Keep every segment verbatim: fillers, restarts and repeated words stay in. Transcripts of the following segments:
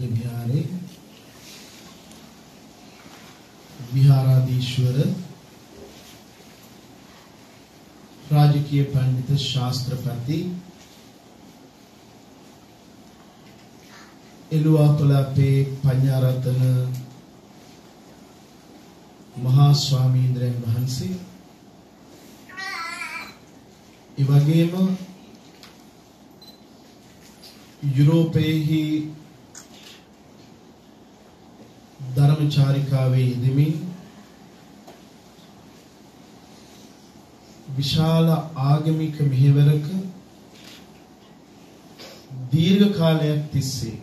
බෞද්ධ විහාරයේ විහාරාධීශවර රාජකීය පඬිත ශාස්ත්‍රපති එළුවාපොළ අපේ පඤ්ඤාරතන මහා ස්වාමීන්ද්‍රයන් වහන්සේ ඒ වගේම යුරෝපයේහි ධර්මචාරිකාවේ යෙදෙමින් විශාල ආගමික මෙහෙවරක දීර්ඝ කාලයක් තිස්සේ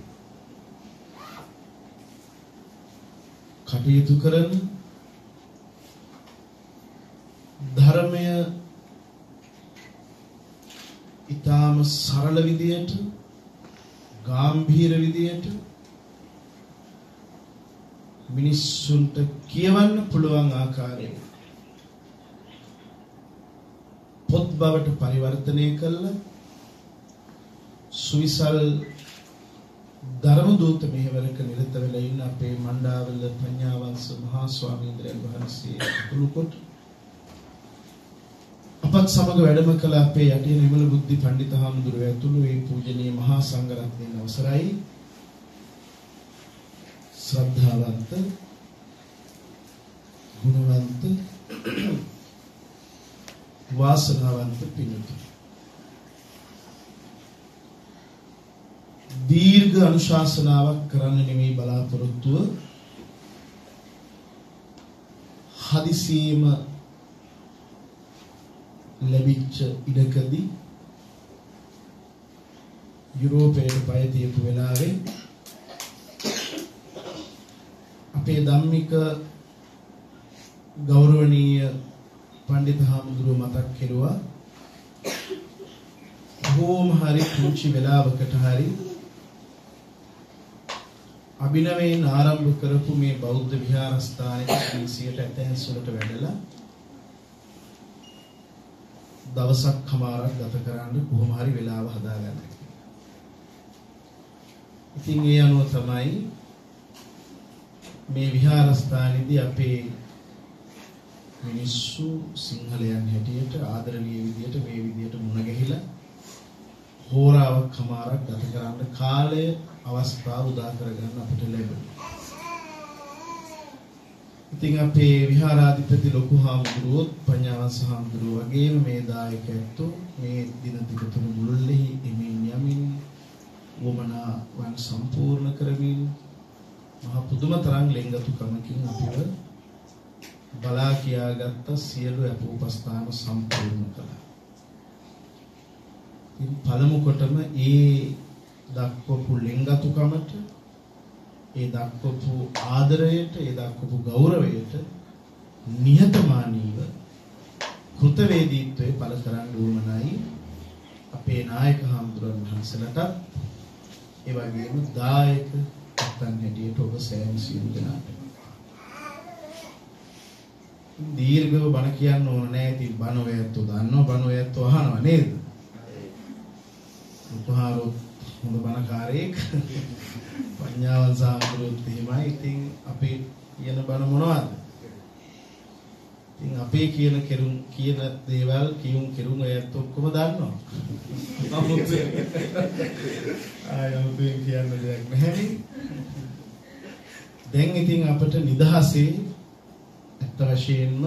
කටයුතු කරන ධර්මය ඊටාම සරල විදියට ගාම්භීර විදියට මිනිස්සුන්ට කියවන්න පුළුවන් ආකාරයෙන් පොත් බවට පරිවර්තනය කළා සුවිසල් ධර්ම දූත මෙහෙවරක නිරත වෙලා ඉන්න අපේ මණ්ඩාවල පඤ්ඤාවංශ මහා ස්වාමීන්ද්‍රයන් වහන්සේ අතුළුකොට අපත් සමග වැඩම කළ අපේ යටිය නිමල බුද්ධි පඬිත හාමුදුරුවෝ ඇතුළු ඒ පූජනීය මහා සංඝරත්නයන් අවසරයි ශ්‍රද්ධාවන්ත ගුණවන්ත වාසනාවන්ත පින්වතුනි දීර්ඝ අනුශාසනාවක් කරන්න නෙමෙයි බලාපොරොත්තුව හදිසියෙම ලැබිච්ච ඉඩකදී යුරෝපයේ පය තියපු වෙලාවේ අපේ ධම්මික ගෞරවනීය පඬිත හාමුදුරුවෝ මතක් කෙරුවා කොහොම හරි පුංචි වෙලාවකට හරි අභිනවයෙන් ආරම්භ කරපු මේ බෞද්ධ විහාරස්ථානයේ සියයට ඇතැස් වලට වැඩලා දවසක් කමාරක් ගත කරන්න කොහොම හරි වෙලාව හදාගන්න. ඉතින් ඒ අනුව තමයි මේ විහාරස්ථානයේදී අපේ මිනිස්සු සිංහලයන් හැටියට ආදරණීය විදියට මේ විදියට මුණ ගැහිලා හෝරාවක් කමාරක් ගත කරන්න කාලය අවස්ථාව උදා කරගන්න අපිට ලැබුණා. ඉතින් අපේ විහාරාධිපති ලොකු හාමුදුරුවෝ පඤ්ඤාවංශ හාමුදුරුවෝ වගේම මේ දායකයන්තු මේ දින දෙක තුන මුළුල්ලේ එමින් යමින් වමනාවන් සම්පූර්ණ කරමින් මහ පුදුම තරම් ලෙන්ගතුකමකින් අපිව බලා කියාගත්ත සියලු අපෝපස්ථාන සම්පූර්ණ කළා. ඉතින් පළමු කොටම ඒ දක්වපු ලෙන්ගතුකමට ඒ දක්වපු ආදරයට ඒ දක්වපු ගෞරවයට නිහතමානීව කෘතවේදීත්වයේ පළ කරන්න උවමනයි අපේ නායක හාමුදුරන් වහන්සේලාට ඒ වගේම දායක අත්තන් හැටියට ඔබ සෑම සියලු දෙනාට දීර්ඝව බණ කියන්න ඕන නෑ. ඉතින් බණ ඔයත් දන්නවා බණ ඔයත් අහනවා නේද? උපහාරොත් හොඳ බණකාරයෙක් පඤ්ඤාවංශ හාමුදුරුවෝත් එහෙමයි. ඉතින් අපේ කියන බණ මොනවද? ඉතින් අපේ කියන කෙරුම් කියන දේවල් කියුම් කෙරුම් ඔයත් ඔක්කොම දන්නවා. නමුත් ආයෙත් කියන්න දෙයක් නැහැ. දැන් ඉතින් අපිට නිදහසේ ඇත්ත වශයෙන්ම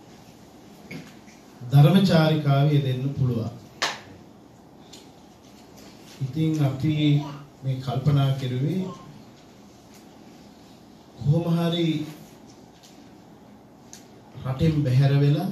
ධර්මචාරිකාවේ දෙන්න පුළුවන්. ඉතින් අපි මේ කල්පනා කරුවේ කොහොම හරි රටෙන් බැහැර වෙලා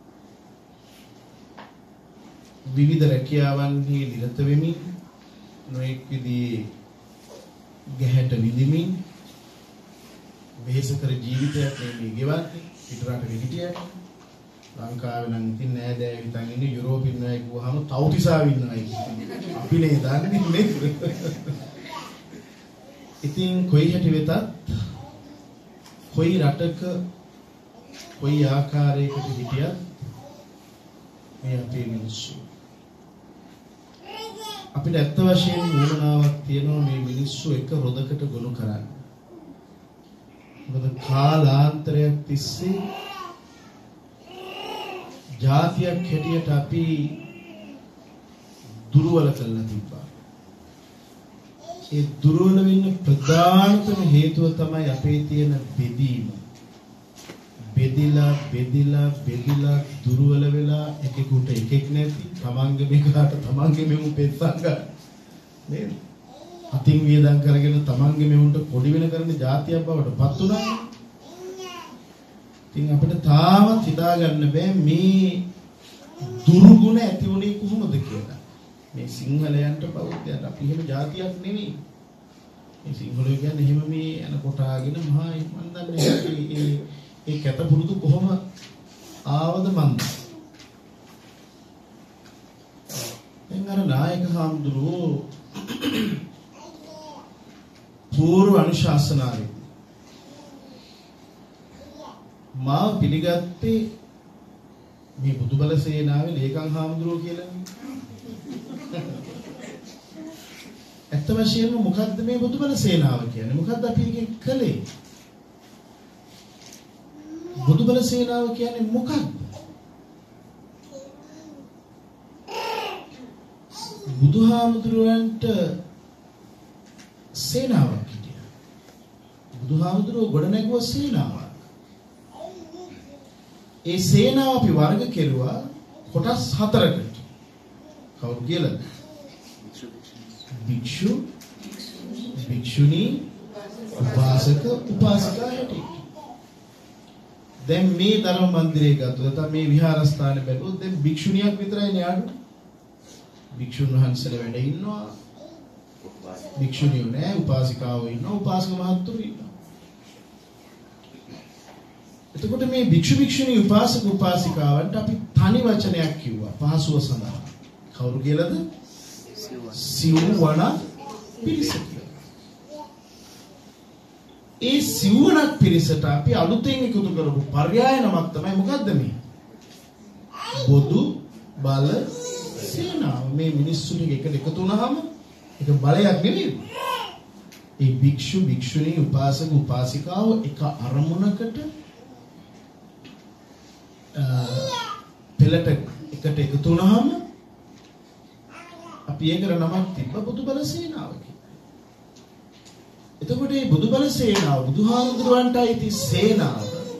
විවිධ රැකියාවන්හි නිරත වෙමින් නොඑක් විදිහේ ගැහැට විඳිමින් වෙහෙසකර ජීවිතයක් මේ ගෙවන්නේ පිටරට හිටියට ලංකාවේ නම් ඉතින් නෑදෑයෝ හිතන් ඉන්නේ යුරෝපින් නෑ කිව්වහම තවුතිසාව ඉන්නවයි අපි නේ දන්නේ නේද? ඉතින් කොයි හැටි වෙතත් කොයි රටක කොයි ආකාරයකට හිටියත් මේ අපේ මිනිස්සු අපිට ඇත්ත වශයෙන්ම වුණාවක් තියෙනවා මේ මිනිස්සු එක රොදකට ගොනු කරන්න. මොකද කාලාන්තරයක් තිස්සේ ජාතියක් හැටියට අපි දුර්වල කරලා තිබ්බා. ඒ දුර්වල වෙන්න ප්‍රධානතම හේතුව තමයි අපේ තියෙන බෙදීම. බෙදිලා බෙදිලා බෙදිලා දුර්වල වෙලා එකෙකුට එකෙක් නැති තමන්ගේ මේකට තමන්ගේ මෙමු පෙස්සන් ගන්න නේද? අතින් වියදම් කරගෙන තමන්ගේ මෙමුන්ට පොඩි වෙන කරන જાතියක් බවට පත් උනා. ඉතින් අපිට තාමත් හිතා ගන්න බෑ මේ දුර්ගුණ ඇති වුණේ කොහොමද කියලා. මේ සිංහලයන්ට බෞද්ධයන්ට අපි එහෙම જાතියක් නෙවෙයි. මේ සිංහලෝ කියන්නේ එහෙම මේ යන කොටාගෙන මහා මන් දන්නේ ඒ ඒ කැත පුරුදු කොහොම ආවද මන්ද? දැන් අර නායක හාමුදුරුවෝ පූර්ව අනුශාසනාවේ මා පිළිගත්තේ මේ බුදුබල සේනාවේ ලේකම් හාමුදුරුවෝ කියලා. ඇත්ත වශයෙන්ම මොකද්ද මේ බුදුබල සේනාව කියන්නේ? මොකද්ද අපි එකෙන් කළේ? බුදුබල සේනාව කියන්නේ මොකක්ද? බුදුහාමුදුරුවන්ට සේනාවක් හිටියා. බුදුහාමුදුරුවෝ ගොඩ නැගුවා සේනාවක්. ඒ සේනාව අපි වර්ග කෙරුවා කොටස් හතරකට. කවුරු කියලාද? භික්ෂු, භික්ෂුණී, උපාසක, උපාසිකා හැටියට. දැන් මේ ධර්ම මන්දිරය ගත්තොත් නැත්නම් මේ විහාරස්ථානේ බැලුවොත් දැන් භික්ෂුණියක් විතරයි නේ අඩු. භික්ෂුන් වහන්සේලා වැඩ ඉන්නවා. භික්ෂුණියෝ නෑ, උපාසිකාවෝ ඉන්නවා, උපාසක මහත්තුරු ඉන්නවා. එතකොට මේ භික්ෂු භික්ෂුණී උපාසක උපාසිකාවන්ට අපි තනි වචනයක් කිව්වා පහසුව සඳහා. කවුරු කියලාද? සිව්වන පිරිස. ඒ සිව්වනක් පිරිසට අපි අලුතෙන් එකතු කරපු පර්යාය නමක් තමයි මොකද්ද මේ? බොදු බල සේනාව. මේ මිනිස්සුන් එකට එකතු වුණාම ඒක බලයක් නෙවෙයි. ඒ භික්ෂු භික්ෂුණී උපාසක උපාසිකාව එක අරමුණකට පෙළට එකට එකතු වුණාම අපි ඒකට නමක් තිබ්බ බුදුබල සේනාව කියලා. එතකොට මේ බුදුබල සේනාව බුදුහාමුදුරුවන්ට අයිති සේනාව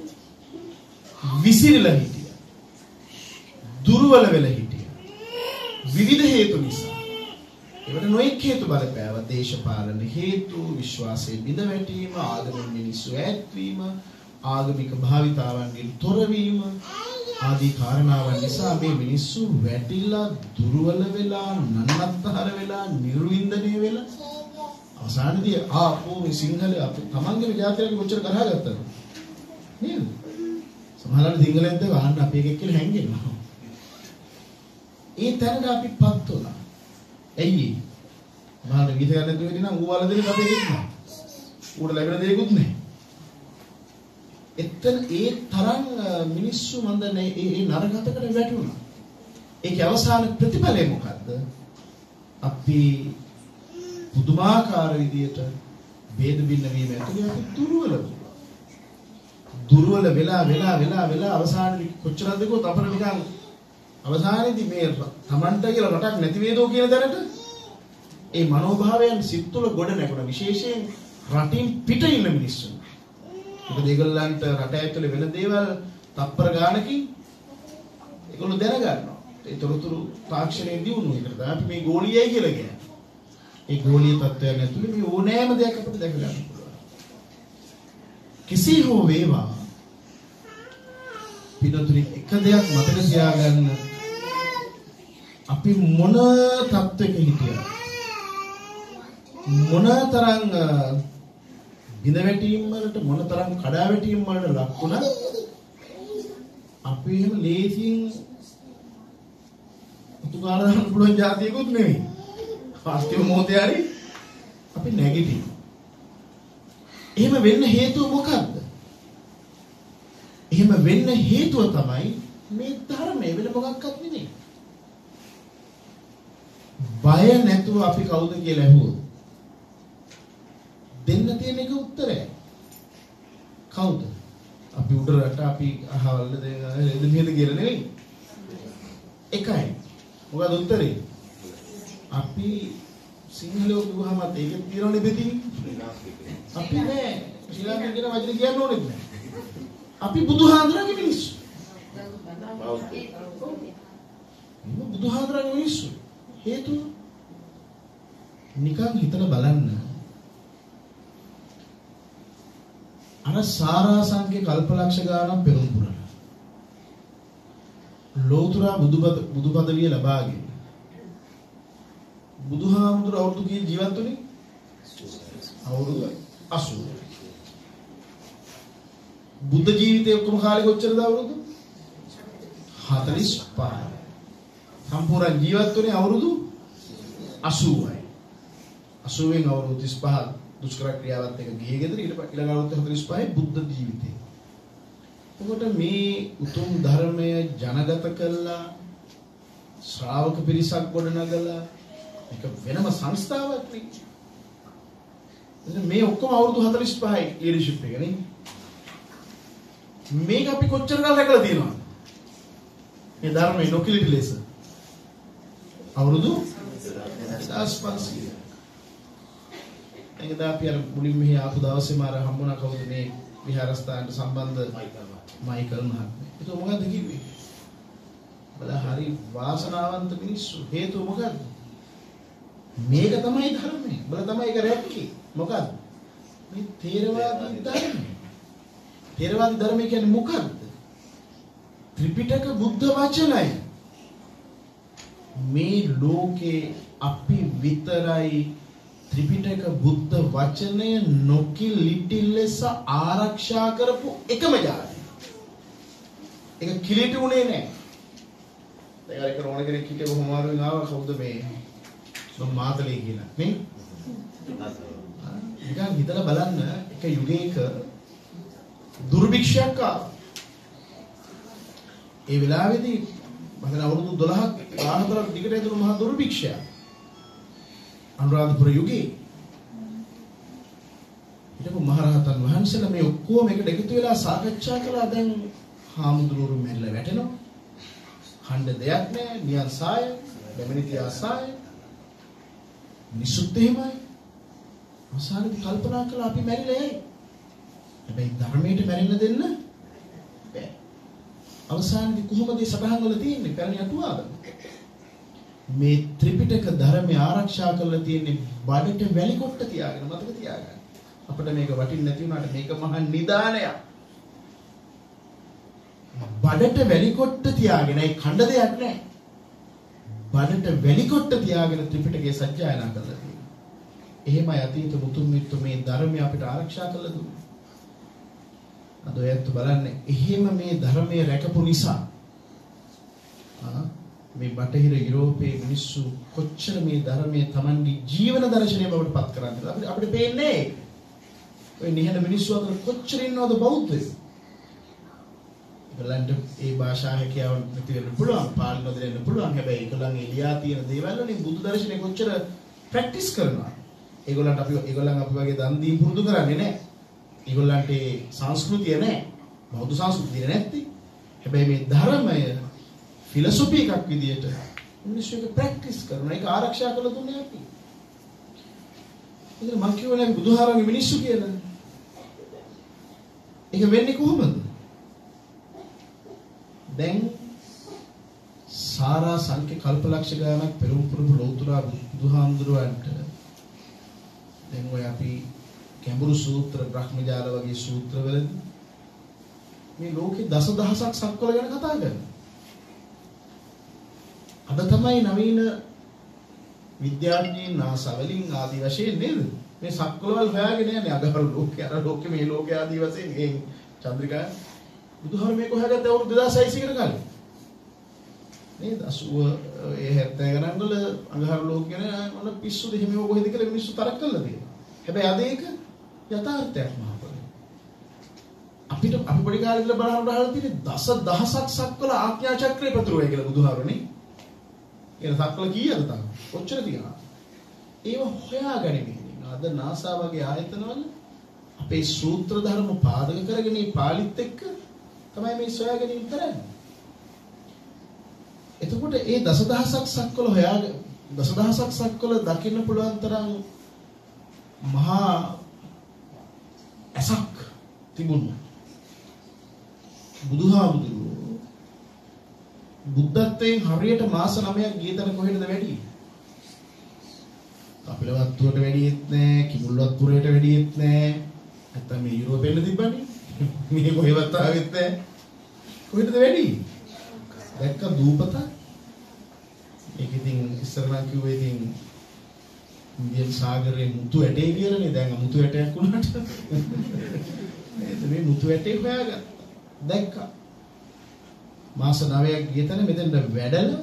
විසිරලා හිටියා. දුර්වල වෙලා හිටියා. විවිධ හේතු නිසා. ඒකට නොඑක් හේතු බලපෑවා. දේශපාලන හේතු, විශ්වාසයේ බිඳ වැටීම, ආගමික මිනිස්සු ඈත්වීම, ආගමික භාවිතාවන්ගෙන් තොරවීම ආදී කාරණාවන් නිසා මේ මිනිස්සු වැටිලා දුර්වල වෙලා නන්නත්තර වෙලා නිර්වින්දනය වෙලා අවසානයේදී ආපෝ මේ සිංහලයේ අපි තමන්ගේ ජාතියට කොච්චර කරහා ගත්තද නේද? සමහරවිට සිංහලෙන්ද වහන්න අපි එකෙක් කියලා හැංගෙනවා. ඒ තැනට අපිපත් වුණා. ඇයි? මම ගීත ගන්න දෙන්නේ නම් ඌ වල දෙන්නේ අපේ ඉන්නවා. ඌට ලැබෙන දෙයක්වත් නැහැ. එතන ඒ තරම් මිනිස්සු මන්දනේ ඒ නරකතකට වැටුණා. ඒකේ අවසාන ප්‍රතිඵලය මොකද්ද? අපි පුදුමාකාර විදියට ભેද බින්න වීම ඇතුළේ අපි දුර්වල වුණා. දුර්වල වෙලා වෙලා වෙලා වෙලා අවසානයේ කොච්චරද කිව්වොත් අපර නිකන් අවසානයේදී මේ Tamanta කියලා රටක් නැති වේදෝ කියන දැනට ඒ මනෝභාවයන් සිත් තුළ ගොඩ නැගුණා. විශේෂයෙන් රටින් පිට ඉන්න මිනිස්සු. මොකද ඒගොල්ලන්ට රට ඇතුලේ වෙන දේවල් තප්පර ගානකින් ඒගොල්ලෝ දැනගන්නවා. ඒ තොරතුරු තාක්ෂණයේ දියුණුව එකට තමයි අපි මේ ගෝලීයයි කියලා කියන්නේ. ඒ ගෝලීය තත්ත්වයන් ඇතුලේ මේ ඕනෑම දෙයක් අපිට දැක ගන්න පුළුවන්. කිසි හෝ වේවා පිටුතුනි එක දෙයක් මතක තියාගන්න අපි මොන තත්ත්වයක හිටියද මොනතරම් බිඳ වැටීම් වලට මොනතරම් කඩා වැටීම් වලට ලක් වුණා අපි එහෙම ලේසියෙන් උතුගාන දාන්න පුළුවන් જાතියකුත් නෙවෙයි. වාස්තව මොහොතේ හරි අපි නැගිටිනවා. එහෙම වෙන්න හේතුව මොකක්ද? එහෙම වෙන්න හේතුව තමයි මේ ධර්මයේ වෙන මොකක්වත් නෙවෙයි. බය නැතුව අපි කවුද කියලා ඇහුවොත් දෙන්න තියෙන එක උත්තරය. කවුද? අපි උඩරට අපි අහවල දෙද මෙහෙද කියලා නෙවෙයි. එකයි. මොකද උත්තරේ? අපි සිංහලෝ කිව්වම ඒක తీරෝනේ බෙදී. අපි නෑ ශ්‍රී ලාංකික කියන වචනේ කියන්න ඕනෙත් නෑ. අපි බුදුහාඳුරගේ මිනිස්සු. බුදුහාඳුරගේ මිනිස්සු. හේතුව නිකන් හිතලා බලන්න. අර සාරාංශකේ කල්පලක්ෂ ගානක් පෙරම් පුරන. ලෝතුරා බුදුපද බුදුපදවිය ලබාගෙන බුදුහාමුදුර අවුරුදු කී ජීවත් වුණේ? අවුරුදු අසූ. බුද්ධ ජීවිතේ ඔක්කොම කාලෙ කොච්චරද අවුරුදු? හතළිස් පහයි. සම්පූර්ණ ජීවත් වුණේ අවුරුදු අසූවයි. අසූවෙන් අවුරුදු තිස් පහ දුෂ්කර ක්‍රියාවත් එක ගියේ ගෙදර ඊට පස්සේ ඊළඟ අවුරුදු හතළිස් පහයි බුද්ධ ජීවිතේ. එතකොට මේ උතුම් ධර්මය ජනගත කළා ශ්‍රාවක පිරිසක් ගොඩනගලා ඒක වෙනම සංස්ථාවක් නේ. මේ ඔක්කොම අවුරුදු හතළිස් පහයි ලීඩර්ෂිප් එක නේ. මේක අපි කොච්චර කාලයක් රැකලා තියෙනවද? මේ ධර්මයේ නොකිලිටි ලෙස අවුරුදු දහස් පන්සියයක්. එංගදා අපි අර මුලින්ම මෙහි ආපු දවසේම අර හම්බුණා කවුද මේ විහාරස්ථානට සම්බන්ධ මයිකල් මහත්මයා. ඒක මොකද්ද කිව්වේ? බලා හරි වාසනාවන්ත මිනිස්සු. හේතුව මොකද්ද? මේක තමයි ධර්මය. බල තමයි ඒක රැක්කේ. මොකද්ද? මේ තේරවාදී ධර්මය. තේරවාදී ධර්මය කියන්නේ මොකද්ද? ත්‍රිපිටක බුද්ධ වචනයි. මේ ලෝකේ අපි විතරයි ත්‍රිපිටක බුද්ධ වචනය නොකිලිටි ලෙස ආරක්ෂා කරපු එකම ජාතිය. ඒක කිලිටි උනේ නැහැ. දැන් අර කරෝන කෙනෙක් හිටිය කොහොම ආවෙන් ආවා කවුද මේ මාතලේ කියලා නේ? නිකන් හිතලා බලන්න එක යුගයක දුර්භික්ෂයක් ආවා. ඒ වෙලාවේදී මම අවුරුදු දොළහක් දහහතරක් දිගට ඇතුළු මහා දුර්භික්ෂයක්. අනුරාධපුර යුගයේ ඊටපු මහරහතන් වහන්සේලා මේ ඔක්කොම එකට එකතු වෙලා සාකච්ඡා කළා. දැන් හාමුදුරුවෝ මෙල්ල වැටෙනවා. ඛණ්ඩ දෙයක් නැහැ. නියන් සාය, දෙමනිතියා සාය. නිසුත් එහෙමයි. අවසානයේදී කල්පනා කළා අපි මැරිලා යයි. හැබැයි ධර්මයට මැරෙන්න දෙන්න බෑ. අවසානයේදී කොහොමද මේ සටහන් වල තියෙන්නේ? පැරණි අටුවාවල. මේ ත්‍රිපිටක ධර්මය ආරක්ෂා කරලා තියෙන්නේ බඩට වැලි කොට තියාගෙන මතක තියාගන්න. අපිට මේක වටින්නේ නැති වුණාට මේක මහා නිදානයක්. බඩට වැලි කොට තියාගෙන ඒ ඛණ්ඩ දෙයක් නැහැ. බඩට වැලි කොට තියාගෙන ත්‍රිපිටකය සජ්ජායනා කරලා තියෙනවා. එහෙමයි අතීත මුතුන් මිත්තු මේ ධර්මය අපිට ආරක්ෂා කරලා දුන්නේ. අද ඔයත් බලන්න එහෙම මේ ධර්මය රැකපු නිසා මේ බටහිර යුරෝපයේ මිනිස්සු කොච්චර මේ ධර්මයේ Tamanගේ ජීවන දර්ශනය බවට පත් කරන්නද අපිට අපිට පේන්නේ. ඔය නිහඬ මිනිස්සු අතර කොච්චර ඉන්නවද බෞද්ධයෝ? ඒගොල්ලන්ට ඒ භාෂා හැකියාව නැති වෙන්න පුළුවන්, පාලි නොදෙන්න පුළුවන්. හැබැයි ඒගොල්ලන් එළියා තියෙන දේවල් වලින් බුදු දර්ශනය කොච්චර ප්‍රැක්ටිස් කරනවා. ඒගොල්ලන්ට අපි ඒගොල්ලන් අපි වගේ දන් දී පුරුදු කරන්නේ නැහැ. ඒගොල්ලන්ට ඒ සංස්කෘතිය නැහැ. බෞද්ධ සංස්කෘතිය නැත්තේ. හැබැයි මේ ධර්මය ෆිලොසොෆි එකක් විදියට මිනිස්සු ඒක ප්‍රැක්ටිස් කරනවා. ඒක ආරක්ෂා කරලා දුන්නේ අපි. ඉතින් මම කියවනේ බුදුහාරගේ මිනිස්සු කියලා. ඒක වෙන්නේ කොහොමද? දැන් සාරා සංඛ්‍ය කල්පලක්ෂ ගානක් පෙරම් පුරුදු ලෝතුරා බුදුහාමුදුරුවන්ට දැන් ඔය අපි ගැඹුරු සූත්‍ර බ්‍රහ්මජාල වගේ සූත්‍රවලදී මේ ලෝකේ දසදහසක් සක්වල ගැන කතා කරනවා. අද තමයි නවීන විද්‍යාඥයින් නාසා වලින් ආදි වශයෙන් නේද මේ සක්වලවල් හොයාගෙන යන්නේ. අගහරු ලෝකේ අර ලෝකේ මේ ලෝකේ ආදි වශයෙන් මේ චන්ද්‍රිකා බුදුහාර මේක හොයාගත්ත අවුරුදු දෙදාස් හයසිය කට කාලේ නේද? අසූව ඒ හැත්තෑ ගණන් වල අගහරු ලෝක ගැන මොන පිස්සුද එහෙම කොහෙද කියලා මිනිස්සු තරක් කරලා තියෙනවා. හැබැයි අද ඒක යථාර්ථයක් මහපොළේ. අපිට අපි පොඩි කාලේ ඉඳලා බලහන් අහලා තියෙන්නේ දස දහසක් සක්වල ආඥා චක්‍රේ පතුරුවයි කියලා බුදුහාරනේ. කියන සක්වල කීයද තාම? කොච්චර තියනවා? ඒව හොයාගනිමින් අද නාසා වගේ ආයතනවල අපේ සූත්‍ර ධර්ම පාදක කරගෙන මේ පාලිත් එක්ක තමයි මේ සොයා ගැනීම කරන්නේ. එතකොට ඒ දසදහසක් සක්වල හොයාගෙන දසදහසක් සක්වල දකින්න පුළුවන් තරම් මහා ඇසක් තිබුණා. බුදුහාමුදුරුවෝ බුද්ධත්වයෙන් හරියට මාස නවයක් ගියතන කොහෙටද වැඩි? කපිලවත්තුවට වැඩියෙත් නෑ, කිඹුල්වත්පුරයට වැඩියෙත් නෑ. නැත්තම් මේ යුරෝපෙන්න තිබ්බනේ. මේ කොහෙවත් ආවෙත් නෑ. කොහෙටද වැඩි? දැක්ක දූපත. ඒක ඉතින් ඉස්සර නම් කිව්වේ ඉතින් ඉන්දියන් සාගරයේ මුතු ඇටේ කියලානේ. දැන් මුතු ඇටයක් වුණාට. මේ මුතු ඇටේ හොයාගත්තා. දැක්කා. මාස නවයක් ගියතන මෙතෙන්ට වැඩලා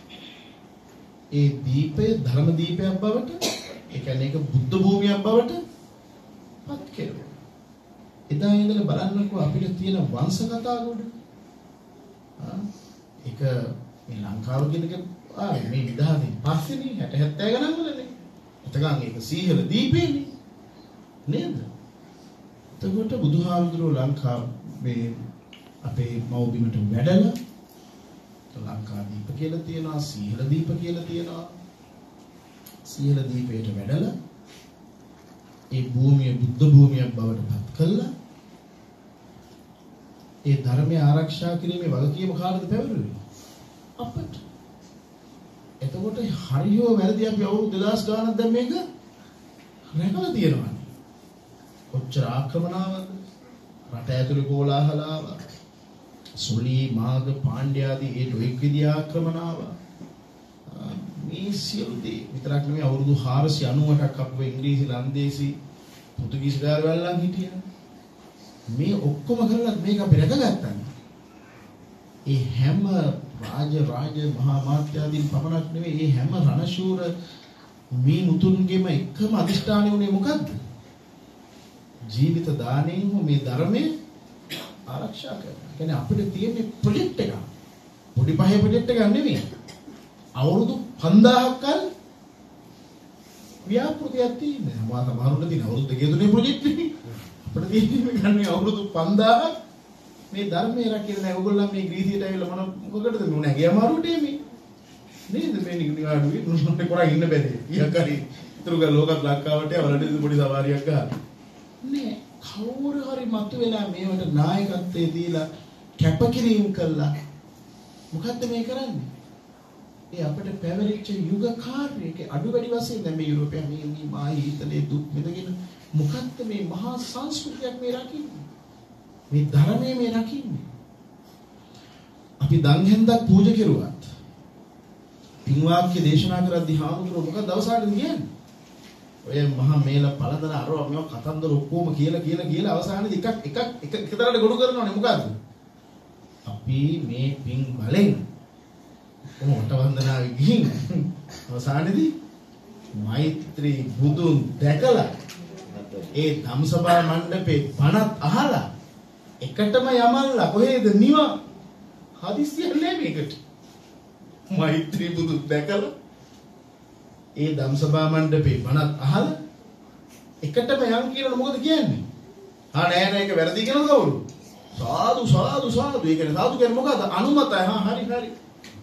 ඒ දීපය ධර්ම දීපයක් බවට, ඒ කියන්නේ ඒක බුද්ධ භූමියක් බවට පත් කෙරුවා. එදා ඉඳලා බලන්නකෝ අපිට තියෙන වංශ කතා ගොඩ. ආ ඒක මේ ලංකාව කියන එක ආ මේ විදානේ පස්සේනේ හැට හැත්තෑ ගණන් වලනේ. එතකන් ඒක සීහල දීපේනේ. නේද? එතකොට බුදුහාමුදුරුවෝ ලංකාව මේ අපේ මව්බිමට වැඩලා ලංකා දීප කියලා තියෙනවා, සීහල දීප කියලා තියෙනවා. සීහල දීපයට වැඩලා ඒ භූමිය බුද්ධ භූමියක් බවට පත් කළා. ඒ ධර්මය ආරක්ෂා කිරීමේ වගකීම කාටද පැවරුනේ? අපට. එතකොට හරියෝ වැරදි අපි අවුරුදු දෙදාස් ගානක් දැන් මේක රැකලා තියෙනවා. කොච්චර ආක්‍රමණාවද? රට ඇතුලේ කෝලාහලාව, සොලි මාග පාණ්ඩ්‍ය ආදී ඒ ඩොයික් විදිය ආක්‍රමණාව. මේ සියලු දේ විතරක් නෙමෙයි අවුරුදු හාරසිය අනූඅටක් අපේ ඉංග්‍රීසි ලන්දේසි පෘතුගීසි ගාරවලන් හිටියා. මේ ඔක්කොම කරලා මේක අපි රැකගත්තා. ඒ හැම රාජ රාජ මහා මාත්‍යාදීන් පමණක් නෙවෙයි මේ හැම රණශූර මේ මුතුන්ගෙම එකම අදිෂ්ඨානය උනේ මොකද්ද? ජීවිත දාණයෙන් මේ ධර්මයේ ආරක්ෂා කරනවා. කියන්නේ අපිට තියෙන ප්‍රොජෙක්ට් එක. පොඩි පහේ ප්‍රොජෙක්ට් එකක් නෙවෙයි. අවුරුදු පන්දාහක් කල් ව්‍යාපෘතියක් තියෙනවා. මා සමහරුන්ට තියෙන අවුරුදු දෙකේ තුනේ ප්‍රොජෙක්ට් එක. අපිට තියෙන්නේ ගන්නේ අවුරුදු පන්දාහක් මේ ධර්මයේ රැකගෙන දැන් ඔයගොල්ලෝ මේ ග්‍රීසියට ඇවිල්ලා මොන මොකකටද මේ නැගේ අමාරුට මේ නේද මේ නිවාඩුවේ නුඹට කරා ඉන්න බැරි. ඊයකරි ඉතුරු ගල ලෝකත් ලංකාවට අවලඩ පොඩි සවාරියක් ගහලා නෑ කවුරු හරි මතුවෙලා මේවට නායකත්වයේ දීලා කැපකිරීම කළා. මොකද්ද මේ කරන්නේ? ඒ අපිට පැවරිච්ච යුග කාර්යයක අඩු වැඩි වශයෙන් දැන් මේ යුරෝපයේ මේ මේ මායි හිතලේ දුක් මෙතගෙන මොකද්ද මේ මහා සංස්කෘතියක් මේ රකින්නේ? මේ ධර්මයේ මේ රකින්නේ. අපි දන් හැන්දක් පූජා කරුවත් පින්වාක්‍ය දේශනා කරද්දී හාමුදුරුවෝ මොකද දවසකට කියන්නේ? ඔය මහා මේල පළඳන අරව මේව කතන්දර ඔක්කොම කියලා කියලා කියලා අවසානයේ එකක් එකක් එක එකතරට ගොනු කරනවනේ මොකද්ද? අපි මේ පින් බලෙන් කොහොමද වන්දනාවේ ගිහින් අවසානයේදී මෛත්‍රී බුදුන් දැකලා ඒ ධම්සභා මණ්ඩපේ පණත් අහලා එකටම යමල්ලා කොහෙද නිවා හදිස්සියක් නෑ මේකට. මෛත්‍රී බුදුන් දැකලා ඒ ධම්සභා මණ්ඩපේ බණත් අහලා එකටම යන් කියලා මොකද කියන්නේ? ආ නෑ නෑ ඒක වැරදි කියලා කවුරු? සාදු සාදු සාදු. ඒ කියන්නේ සාදු කියන්නේ මොකද්ද? අනුමතයි. හා හරි හරි.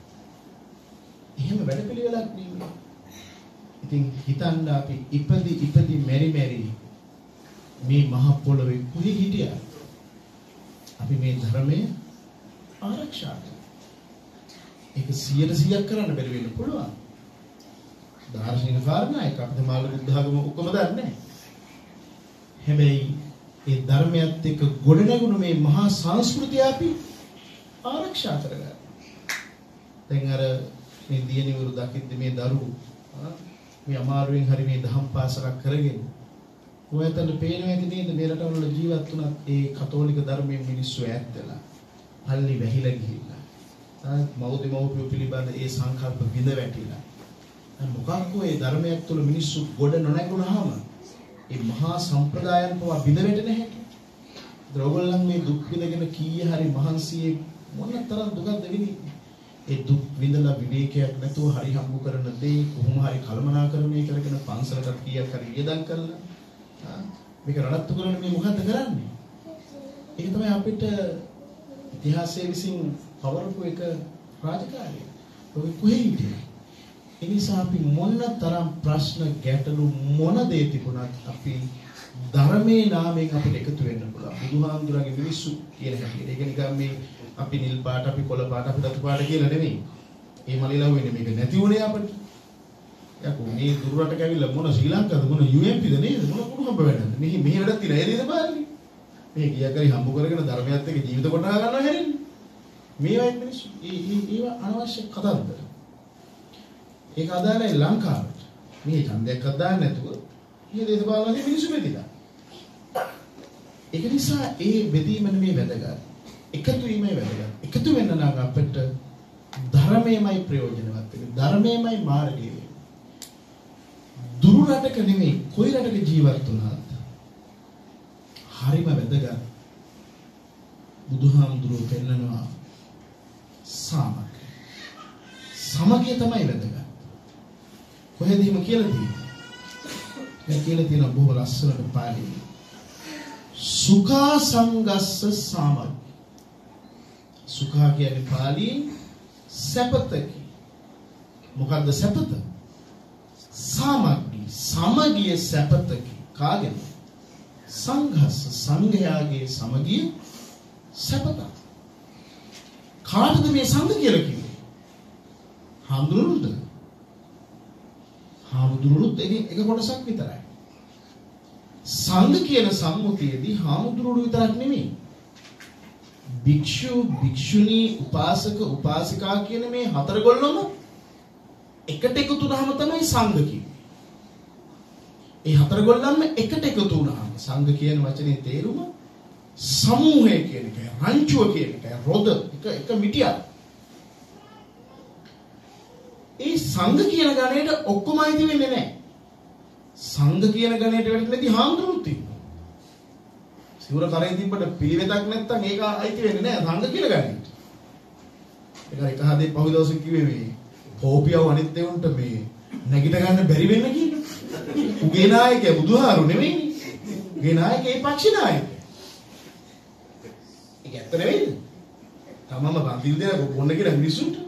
එහෙම වැඩපිළිවෙලක් නෙමෙයි. ඉතින් හිතන්න අපි ඉපදි ඉපදි මෙරි මෙරි මේ මහ පොළොවේ කුහි හිටියා. අපි මේ ධර්මයේ ආරක්ෂා කරනවා. ඒක සියයට සියයක් කරන්න බැරි වෙන්න පුළුවන්. දාර්ශනික කාරණා එක අපිට මාළු බුද්ධ ආගම ඔක්කොම දන්නේ. හැබැයි ඒ ධර්මයත් එක්ක ගොඩනැගුණු මේ මහා සංස්කෘතිය අපි ආරක්ෂා කරගන්න. දැන් අර මේ දියණිවරු දකිද්දි මේ දරුවෝ මේ අමාරුවෙන් හරි මේ දහම් පාසලක් කරගෙන ඔයතන පේනවා ඇති නේද මේ රටවල ජීවත් වුණත් ඒ කතෝලික ධර්මයෙන් මිනිස්සු ඈත් වෙලා පල්ලි වැහිලා ගිහිල්ලා මෞදි මෞපිය පිළිබඳ ඒ සංකල්ප විඳ වැටිලා මොකක්ද ඒ ධර්මයක් තුළ මිනිස්සු ගොඩ නොනැගුණාම ඒ මහා සම්ප්‍රදායන් පවා බිඳ වැටෙන්නේ නැහැ. ඒගොල්ලන් මේ දුක් විඳගෙන කීය හරි මහන්සියේ මොන තරම් දුකක්ද විඳින්නේ. ඒ දුක් විඳලා විවේකයක් නැතුව හරි හම්බ කරන දේ කොහොම හරි කලමනාකරණය කරගෙන පන්සලකට කීයක් හරි වියදම් කරලා මේක රණත්තු කරන මේ මොකද්ද කරන්නේ? ඒක තමයි අපිට ඉතිහාසයේ විසින් පවරපු එක රාජකාරිය. ඔය කොහේ හිටියේ? ඒ නිසා අපි මොන තරම් ප්‍රශ්න ගැටලු මොන දේ තිබුණත් අපි ධර්මයේ නාමයෙන් අපිට එකතු වෙන්න පුළුවන්. බුදුහාමුදුරන්ගේ මිනිස්සු කියන හැටියට. ඒක නිකන් මේ අපි නිල් පාට, අපි කොළ පාට, අපි රතු පාට කියලා නෙමෙයි. ඒ මලිලා වෙන්නේ මේක නැති වුණේ අපිට. යකෝ මේ දුරට කැවිලා මොන ශ්‍රී ලංකාවද මොන යූ එම් පීද නේද මොන කුණු හම්බ වෙන්නද? මෙහි මෙහි වැඩක් තියෙන ඒ නේද බලන්නේ. මේ ගියා කරි හම්බ කරගෙන ධර්මයත් එක්ක ජීවිත කොටා ගන්නවා හැරෙන්නේ. මේවා මිනිස්සු ඒ ඒවා අනවශ්‍ය කතාන්තර. ඒක අදාළයි ලංකාවට. මේ ඡන්දයක් අදාළ නැතුව මේ දේශපාලනයේ මිනිස්සු බෙදිලා. ඒක නිසා ඒ බෙදීම නෙමේ වැදගත්. එකතු වීමයි වැදගත්. එකතු වෙන්න නම් අපිට ධර්මයමයි ප්‍රයෝජනවත් වෙන්නේ. ධර්මයමයි මාර්ගය වෙන්නේ. දුරු රටක නෙමෙයි කොයි රටක ජීවත් වුණත් හරිම වැදගත්. බුදුහාමුදුරුවෝ පෙන්නනවා සාමගිය. සමගිය තමයි වැදගත්. කොහෙද හිම කියලා තියෙන්නේ? මේ කියලා තියෙන බොහෝ ලස්සනට පාළියේ. සුඛා සංගස්ස සාමග්ග. සුඛා කියන්නේ පාළියෙන් සැපතකි. මොකද්ද සැපත? සාමග්ගී සමගිය සැපතකි. කාගෙද? සංඝස්ස සංඝයාගේ සමගිය සැපත. කාටද මේ සංඝ කියලා කිව්වේ? හාමුදුරුවෝද? හාමුදුරුවෝත් එක එක කොටසක් විතරයි. සංඝ කියන සම්මුතියේදී හාමුදුරුවෝ විතරක් නෙමෙයි. භික්ෂු, භික්ෂුණී, උපාසක, උපාසිකා කියන මේ හතර ගොල්ලොම එකට එකතු වුනහම තමයි සංඝ කියන්නේ. ඒ හතර ගොල්ලන්ම එකට එකතු වුනහම සංඝ කියන වචනේ තේරුම සමූහය කියන එකයි, රංචුව කියන එකයි, රොද එක එක මිටියක්. ඒ සංඝ කියන ගණයට ඔක්කොම අයිති වෙන්නේ නැහැ. සංඝ කියන ගණයට වැටෙන්නේ හාමුදුරුවෝත් ඉන්නවා. සිවුර කරේ තිබ්බට පිළිවෙතක් නැත්තම් ඒක අයිති වෙන්නේ නැහැ සංඝ කියන ගණයට. ඒක එක හදේ පහු දවසක් කිව්වේ මේ කෝපියව අනිත් ඒවුන්ට මේ නැගිට ගන්න බැරි වෙන්න කියලා. උගේ නායකයා බුදුහාරු නෙමෙයිනේ. උගේ නායකයා ඒ පක්ෂ නායකයා. ඒක ඇත්ත නෙවෙයිද? තමම බන්දිල් දෙන බොන්න කියලා මිනිසුන්ට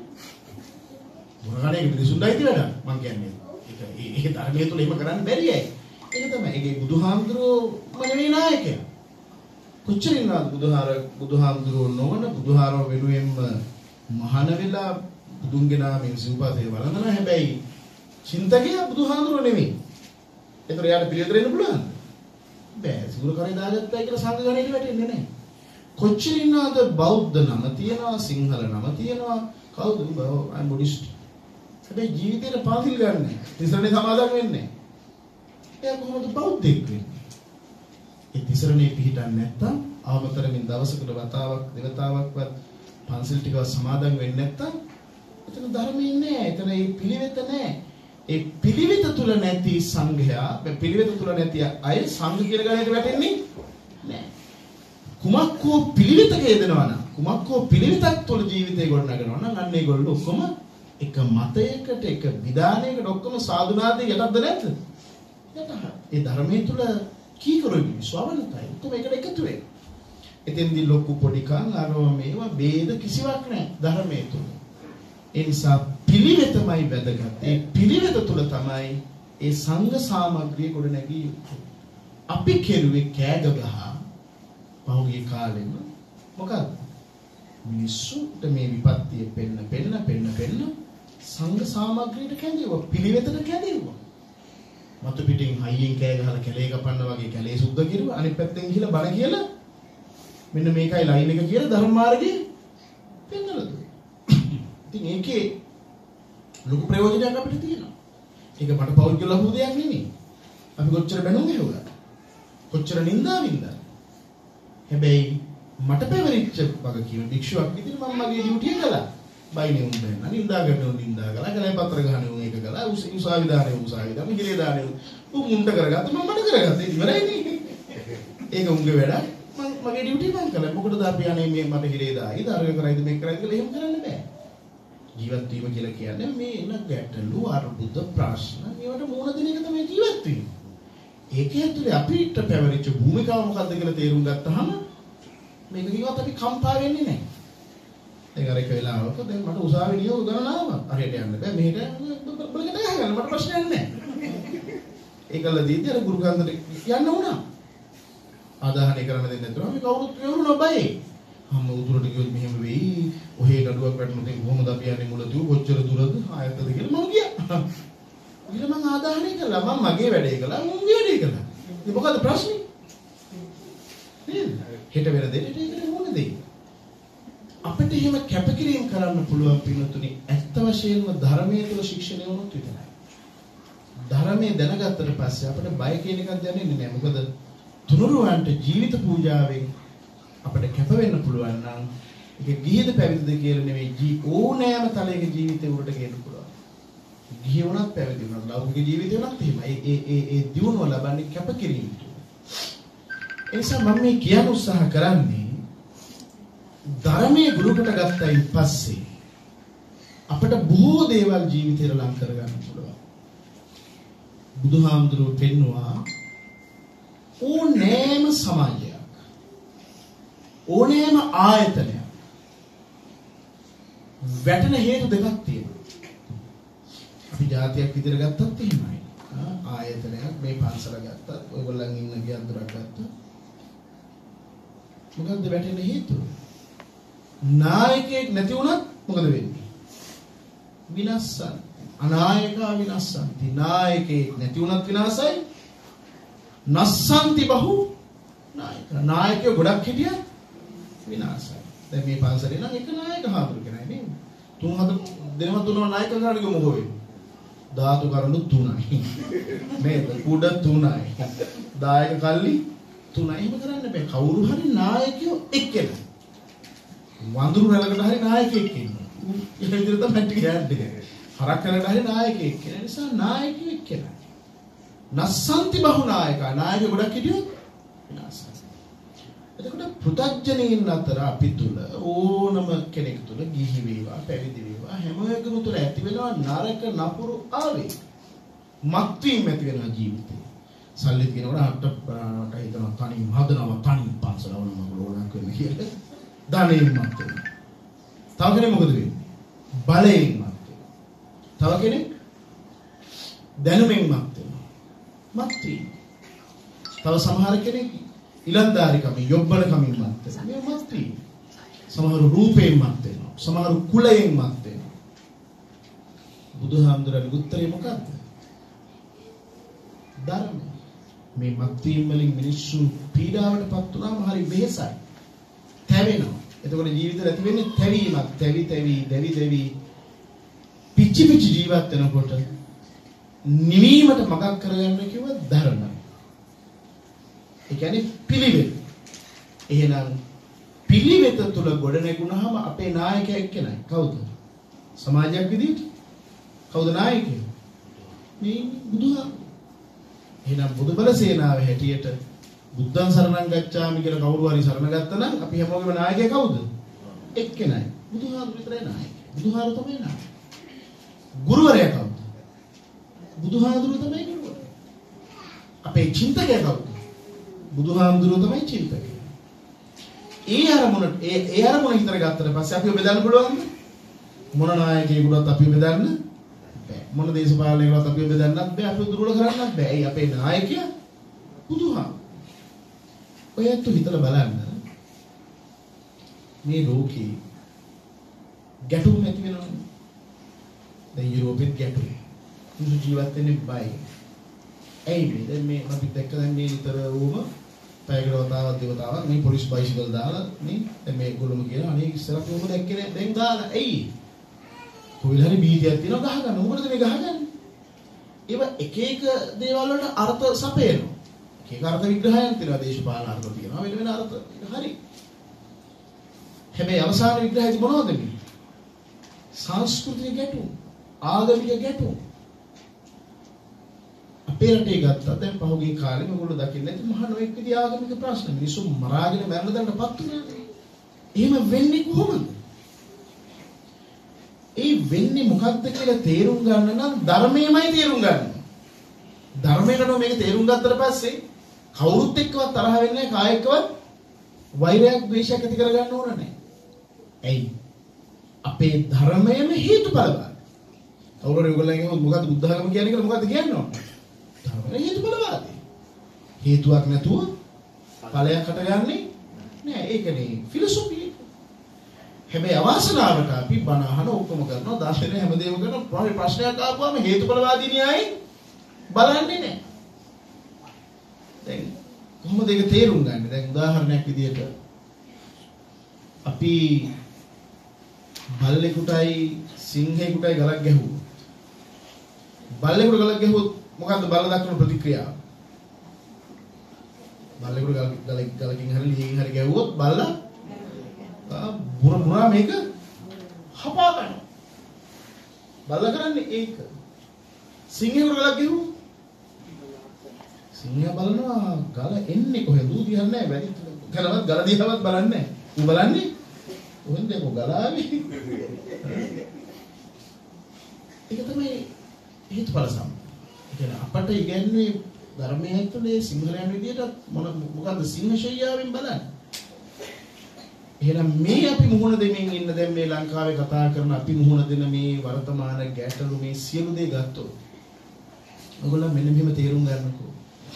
මොනවානේ මිනිසුන්ට අයිති වැඩක් මං කියන්නේ. ඒක ඒක ධර්මයේ තුල එහෙම කරන්න බැරියයි. ඒක තමයි. ඒකේ බුදුහාමුදුරුවෝ නෙවෙයි නායකයා. කොච්චර ඉන්නවද බුදුහාර බුදුහාමුදුරුවෝ නොවන බුදුහාරව වෙනුවෙන්ම මහාන වෙලා බුදුන්ගේ නාමයෙන් සිව්පාතේ වළඳන හැබැයි චින්තකයා බුදුහාමුදුරුවෝ නෙවෙයි. ඒතර යාට පිළිදෙර වෙන්න පුළුවන්ද? බෑ. සිවුර කරේ දාගත්තා කියලා සංඝ ගණේට වැටෙන්නේ නැහැ. කොච්චර ඉන්නවද බෞද්ධ නම තියනවා, සිංහල නම තියනවා. කවුද? I'm Buddhist. හැබැයි ජීවිතේට පාතිල් ගන්නෑ. තිසරණේ සමාදන් වෙන්නේ. එයා කොහොමද බෞද්ධෙක් වෙන්නේ? ඒ තිසරණේ පිළිටන්නේ නැත්තම් ආවතරමින් දවසකට වතාවක් දෙවතාවක්වත් පන්සල් ටිකව සමාදන් වෙන්නේ නැත්තම් එතන ධර්මයේ නෑ. එතන ඒ පිළිවෙත නෑ. ඒ පිළිවෙත තුල නැති සංඝයා, මේ පිළිවෙත තුල නැති අය සංඝ කියලා ගණයට වැටෙන්නේ නෑ. කුමක් හෝ පිළිවෙතක යෙදෙනවා නම්, කුමක් හෝ පිළිවෙතක් තුල ජීවිතේ ගොඩනගනවා නම් අන්න ඒගොල්ලෝ ඔක්කොම එක මතයකට, එක විධානයකට ඔක්කොම සාදුනාදී යටත්ද නැද්ද? යටත්. ඒ ධර්මයේ තුල කීකරුයි ස්වභාවිකයි. ඔක්කොම එකට එකතු වෙයි. එතෙන්දී ලොකු පොඩි කන් අරව මේවා ભેද කිසිවක් නැහැ ධර්මයේ තුල. ඒ නිසා පිළිවෙතමයි වැදගත්. ඒ පිළිවෙත තුල තමයි ඒ සංඝ සාමග්‍රිය ගොඩ නැගී යුත්තේ. අපි කෙරුවේ කෑග ගහ පහුගිය කාලෙම මොකක්ද? මිනිස්සුන්ට මේ විපත්තිය පෙන්න පෙන්න පෙන්න පෙන්න සංඝ සාමග්‍රියට කැඳෙවුවා, පිළිවෙතට කැඳෙවුවා. මතු පිටින් හයියෙන් කෑ ගහලා කැලේ කපන්න වගේ කැලේ සුද්ධ කිරුවා. අනිත් පැත්තෙන් ගිහලා බණ කියලා මෙන්න මේකයි ලයින් එක කියලා ධර්ම මාර්ගේ පෙන්නලා දුන්නා. ඉතින් ඒකේ ලොකු ප්‍රයෝජනයක් අපිට තියෙනවා. ඒක මට පෞද්ගල ලහු දෙයක් නෙමෙයි. අපි කොච්චර බැනුම් ගෙවුවා. කොච්චර නින්දා වින්දා. හැබැයි මට පැවරිච්ච වගකීම භික්ෂුවක් විදිහට මම මගේ ඩියුටිය කළා. බයිනේ උන් දැන් නින්දා කරනවා නින්දා කළා. කලයි පත්‍ර ගහනවා මේක කළා. උසාවි දානේ උසාවි දානේ හිරේ දානේ උන් මුන්ට කරගත්තා මම මට කරගත්තා. ඒක ඉවරයිනේ. ඒක උන්ගේ වැඩ. මම මගේ ඩියුටිය මම කළා. මොකටද අපි අනේ මේ මට හිරේ දායි දරුවෝ කරයිද මේක කරයිද කියලා එහෙම කරන්න බෑ. ජීවත් වීම කියලා කියන්නේ මේ එන ගැටලු අර්බුද ප්‍රශ්න මේවට මුහුණ දෙන එක තමයි ජීවත් වීම. ඒකේ ඇතුලේ අපිට පැවරිච්ච භූමිකාව මොකක්ද කියලා තේරුම් ගත්තාම මේක කිව්වත් අපි කම්පා වෙන්නේ නැහැ. ඒක අර එක වෙලාවක දැන් මට උසාවියේ නියම උගන්වනවා. හරියට යන්න බෑ. මෙහෙට බලකට ගහගන්න මට ප්‍රශ්නයක් නැහැ. ඒකල දීදී අර ගුරු කන්දට යන්න උනා. ආදාහනය කරන්න දෙන්නේ නැතුව අපි කවුරුත් වෙවුන බයි. හැම උතුරට ගියොත් මෙහෙම වෙයි. ඔහේ නඩුවක් වැටුනොත් ඒක කොහොමද අපි යන්නේ මුලදී කොච්චර දුරද ආයතද කියලා මම ගියා. ඊළ මම ආදාහනය කළා. මම මගේ වැඩේ කළා. මම වැඩේ කළා. ඉතින් මොකද ප්‍රශ්නේ? නේද? හෙට වෙන දෙයට ඒකට මොන දෙයි? අපිට එහෙම කැපකිරීම කරන්න පුළුවන් පින්නතුනි ඇත්ත වශයෙන්ම ධර්මයේ තුල ශික්ෂණය වුණොත් විතරයි. ධර්මයේ දැනගත්තට පස්සේ අපිට බය කියන එකක් දැනෙන්නේ නැහැ. මොකද තුනුරුවන්ට ජීවිත පූජාවෙන් අපිට කැප වෙන්න පුළුවන් නම් ඒක ගිහිද පැවිදිද කියලා නෙවෙයි ජී ඕනෑම තලයක ජීවිතේ උරට ගේන්න පුළුවන්. ගිහි වුණත් පැවිදි වුණත් ලෞකික ජීවිතේ වුණත් එහෙමයි. ඒ ඒ ඒ දියුණුව ලබන්නේ කැපකිරීම තුල. ඒ නිසා මම මේ කියන්න උත්සාහ කරන්නේ ධර්මයේ ගුරුකට ගත්තයින් පස්සේ අපිට බොහෝ දේවල් ජීවිතේට ලං කරගන්න පුළුවන්. බුදුහාමුදුරුවෝ පෙන්වුවා ඕනෑම සමාජයක් ඕනෑම ආයතනයක් වැටෙන හේතු දෙකක් තියෙනවා. අපි ජාතියක් විදිහට ගත්තත් එහෙමයි. ආයතනයක් මේ පන්සල ගත්තත් ඔයගොල්ලන් ඉන්න ගියන්තරක් ගත්තත් මොකද්ද වැටෙන හේතුව? නායකයෙක් නැති වුණත් මොකද වෙන්නේ? විනාශයි. අනායකා විනාශන්ති. නායකයෙක් නැති වුණත් විනාශයි. නස්සන්ති බහු නායක. නායකයෝ ගොඩක් හිටියත් විනාශයි. දැන් මේ පන්සලේ නම් එක නායක හාමුදුරු කෙනයි නේද? තුන් හතර දෙනම තුනම නායක කරාට ගමු මොකෝ වෙන්නේ? ධාතු කරුණු තුනයි. නේද? කුඩ තුනයි. දායක කල්ලි තුනයි. එහෙම කරන්න බෑ. කවුරු හරි නායකයෝ එක්කෙනා. වඳුරු රැළකට හරි නායකයෙක් ඉන්නවා. ඒ විදිහට තමයි ටික යන්නේ. හරක් කරකට හරි නායකයෙක් ඉන්න නිසා නායකයෙක් එක්කෙනා. නස්සන්ති බහු නායකා. නායක ගොඩක් හිටියොත් විනාශයි. එතකොට පෘථග්ජනීන් අතර අපි තුල ඕනම කෙනෙක් තුල ගිහි වේවා පැවිදි වේවා හැම එකම තුල ඇති වෙනවා නරක නපුරු ආවේ. මත්වීම ඇති වෙනවා ජීවිතේ. සල්ලි කියනකොට අට ප්‍රාණට හිතනවා තනියම හදනවා තනියම පන්සල වුණා මම ඕනක් වෙන්න කියලා. ධනෙන් මත් වෙනවා. තව කෙනෙක් මොකද වෙන්නේ? බලයෙන් මත් වෙනවා. තව කෙනෙක් දැනුමෙන් මත් වෙනවා. මත් වී. තව සමහර කෙනෙක් ඉලන්දාරිකම යොබ්බල කමින් මත් වෙනවා. මේ මත් වී. සමහර රූපයෙන් මත් වෙනවා. සමහර කුලයෙන් මත් වෙනවා. බුදුහාමුදුරන්ගේ උත්තරේ මොකක්ද? ධර්මය. මේ මත් වීම වලින් මිනිස්සු පීඩාවටපත් වුණාම හරි වෙහසයි. තැවෙනවා. එතකොට ජීවිතේ ඇති වෙන්නේ තැවීමක්. තැවි තැවි දෙවි දෙවි පිච්චි පිච්චි ජීවත් වෙනකොට නිවීමට මඟක් කරගන්න කිව්ව ධර්මය. ඒ කියන්නේ පිළිවෙත. එහෙනම් පිළිවෙත තුල ගොඩ නැගුණාම අපේ නායකයෙක් කෙනයි. කවුද? සමාජයක් විදිහට. කවුද නායකයා? මේ බුදුහාම. එහෙනම් බුදුබල සේනාවේ හැටියට බුද්ධං සරණං ගච්ඡාමි කියලා කවුරු හරි සරණ ගත්තා නම් අපි හැමෝගෙම නායකයා කවුද? එක්කෙනයි. බුදුහාමුදුරු විතරයි නායකයා. බුදුහාමුදුරු තමයි නායකයා. ගුරුවරයා කවුද? බුදුහාමුදුරු තමයි ගුරුවරයා. අපේ චින්තකයා කවුද? බුදුහාමුදුරු තමයි චින්තකයා. ඒ අරමුණ ඒ ඒ අරමුණ හිතර ගත්තට පස්සේ අපි බෙදන්න පුළුවන්ද? මොන නායකයෙකුටත් අපි බෙදන්න බෑ. මොන දේශපාලනයකටත් අපි බෙදන්නත් බෑ. අපි දුර්වල කරන්නත් බෑ. ඒ අපේ නායකයා බුදුහාමුදුරු. ඔයත් හිතලා බලන්න මේ ලෝකේ ගැටුම් ඇති වෙනවනේ. දැන් යුරෝපෙත් ගැටුම්. මිනිස්සු ජීවත් වෙන්නේ බයි. ඇයි මේ දැන් මේ අපි දැක්ක දැන් මේ විතර වුම පැයකට වතාවක් දෙවතාවක් මේ පොලිස් බයිසිකල් දාලා නේ දැන් මේ ගොල්ලොම කියන අනේ ඉස්සරහ කොහොමද දැක්කේ නෑ දැන් දාලා ඇයි කොහෙල හරි බීජයක් තියෙනවා ගහ ගන්න මොකටද මේ ගහගන්නේ ඒව එක එක දේවල් වලට අර්ථ සපයනවා එක අර්ථ විග්‍රහයන් තියෙනවා දේශපාලන අර්ථ තියෙනවා වෙන වෙන අර්ථ හරි හැබැයි අවසාන විග්‍රහයේදී මොනවද මේ සංස්කෘතික ගැටුම් ආගමික ගැටුම් අපේ රටේ ගත්තා දැන් පහුගිය කාලේ මේගොල්ලෝ දකින්නේ නැති මහා නොඑක් විදිහ ආගමික ප්‍රශ්න මිනිස්සු මරාගෙන මැරෙන දණ්ඩපත් වුණානේ එහෙම වෙන්නේ කොහොමද ඒ වෙන්නේ මොකක්ද කියලා තේරුම් ගන්න නම් ධර්මයමයි තේරුම් ගන්න. ධර්මයකට මේක තේරුම් ගත්තට පස්සේ කවුරුත් එක්කවත් තරහ වෙන්නේ නැහැ, කායෙක්වත් වෛරයක් ද්වේෂයක් ඇති කරගන්න ඕන නැහැ. ඇයි? අපේ ධර්මයේම හේතුඵලවාදී. කවුරුහරි ඔයගොල්ලන්ගේ මොකද්ද බුද්ධ ධර්ම කියන්නේ කියලා මොකද්ද කියන්නේ? ධර්මයේ හේතුඵලවාදී. හේතුවක් නැතුව ඵලයක් හටගන්නේ නෑ. ඒකනේ ෆිලොසොෆි. හැබැයි අවාසනාවට අපි බණ අහන ඔක්කොම කරනවා, දාර්ශනික හැමදේම කරනවා. ප්‍රශ්නයක් ආපුවම හේතුඵලවාදී න්‍යායයි බලන්නේ නෑ. දැන් කොහොමද ඒක තේරුම් ගන්න? දැන් උදාහරණයක් විදියට අපි බල්ලෙකුටයි සිංහෙකුටයි ගලක් ගැහුවොත්, බල්ලෙකුට ගලක් ගැහුවොත් මොකද්ද බල්ල දක්වන ප්‍රතික්‍රියාව? බල්ලෙකුට ගල ගලකින් හරි ලියකින් හරි ගැහුවොත් බල්ලා බුර බුරා මේක හපා ගන්නවා. බල්ලා කරන්නේ ඒක. සිංහෙකුට ගලක් ගැහුවොත් සිංහයා බලනවා ගල එන්නේ කොහෙන්ද? ඌ දිහා නැහැ වැඩි. කරවත් ගල දිහාවත් බලන්නේ නැහැ. ඌ බලන්නේ කොහෙන්ද ඒක ගල ආවේ? ඒක තමයි හේතුඵල සම්බන්ධය. ඒ කියන්නේ අපට ඉගෙනුනේ ධර්මයේ ඇතුලේ සිංහලයන් විදියට මොන මොකද්ද සිංහ ශෛයාවෙන් බලන්නේ. එහෙනම් මේ අපි මුහුණ දෙමින් ඉන්න දැන් මේ ලංකාවේ කතා කරන අපි මුහුණ දෙන මේ වර්තමාන ගැටලු මේ සියලු දේ ගත්තොත් ඔයගොල්ලෝ මෙන්න මෙහෙම තේරුම් ගන්නකෝ.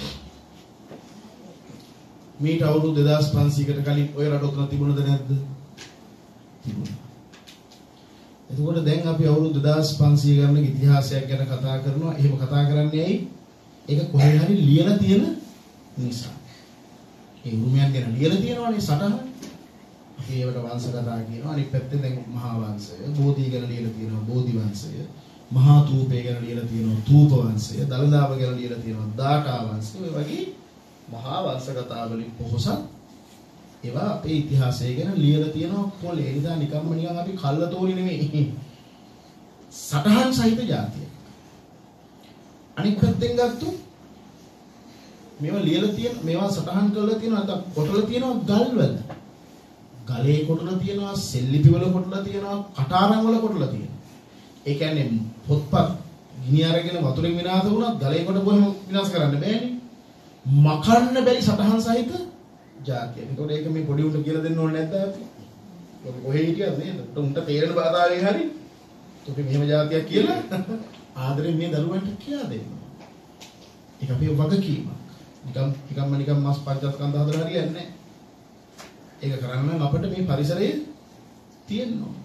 මේට අවුරුදු දෙදාස් පන්සීයකට කලින් ඔය රට උතන තිබුණද නැද්ද? තිබුණා. එතකොට දැන් අපි අවුරුදු දෙදාස් පන්සීය ගන්න ඉතිහාසයක් ගැන කතා කරනවා. එහෙම කතා කරන්නේ ඇයි? ඒක කොහේ හරි ලියලා තියෙන නිසා. ඒ උරුමයන් ගැන ලියලා තියෙනවානේ සටහන. අපි ඒවට වංශ කතා කියනවා. අනිත් පැත්තේ දැන් මහා වංශය, බෝධි ගැන ලියලා තියෙනවා බෝධි වංශය, මහා තූපය ගැන ලියලා තියෙනවා තූප වංශය, දලදාව ගැන ලියලා තියෙනවා දාඨා වංශය. ඔය වගේ මහා වංශ කතා වලින් පොහොසත් ඒවා අපේ ඉතිහාසය ගැන ලියලා තියෙනවා පොලේ. ඒ නිසා නිකම්ම නිකන් අපි කල්ලතෝරි නෙමෙයි. සටහන් සහිත જાතිය. අනිත් පැත්තෙන් ගත්තොත් මේවා ලියලා තියෙන මේවා සටහන් කරලා තියෙනවා නැත්නම් කොටලා තියෙනවා ගල්වල. ගලේ කොටලා තියෙනවා, සෙල්ලිපි වල කොටලා තියෙනවා, කටාරම් වල කොටලා තියෙනවා. ඒ කියන්නේ පොත්පත් ගිනි අරගෙන වතුරෙන් විනාශ වුණා ගලේ කොටපුවම විනාශ කරන්න බෑනේ. මකන්න බැරි සටහන් සහිත જાතිය. ඒකට ඒක මේ පොඩි උන්ට කියලා දෙන්න ඕනේ නැද්ද අපි? ඔක කොහේ හිටියද නේද? උන්ට තේරෙන භාෂාවෙන් හරි. අපි මෙහෙම જાතියක් කියලා ආදරෙන් මේ දරුවන්ට කියලා දෙන්න. ඒක අපේ වගකීමක්. නිකම් නිකම්ම නිකම් මාස් පංචස්කන්ධ හදලා හරියන්නේ නැහැ. ඒක කරන්න නම් අපිට මේ පරිසරය තියෙන්න ඕන.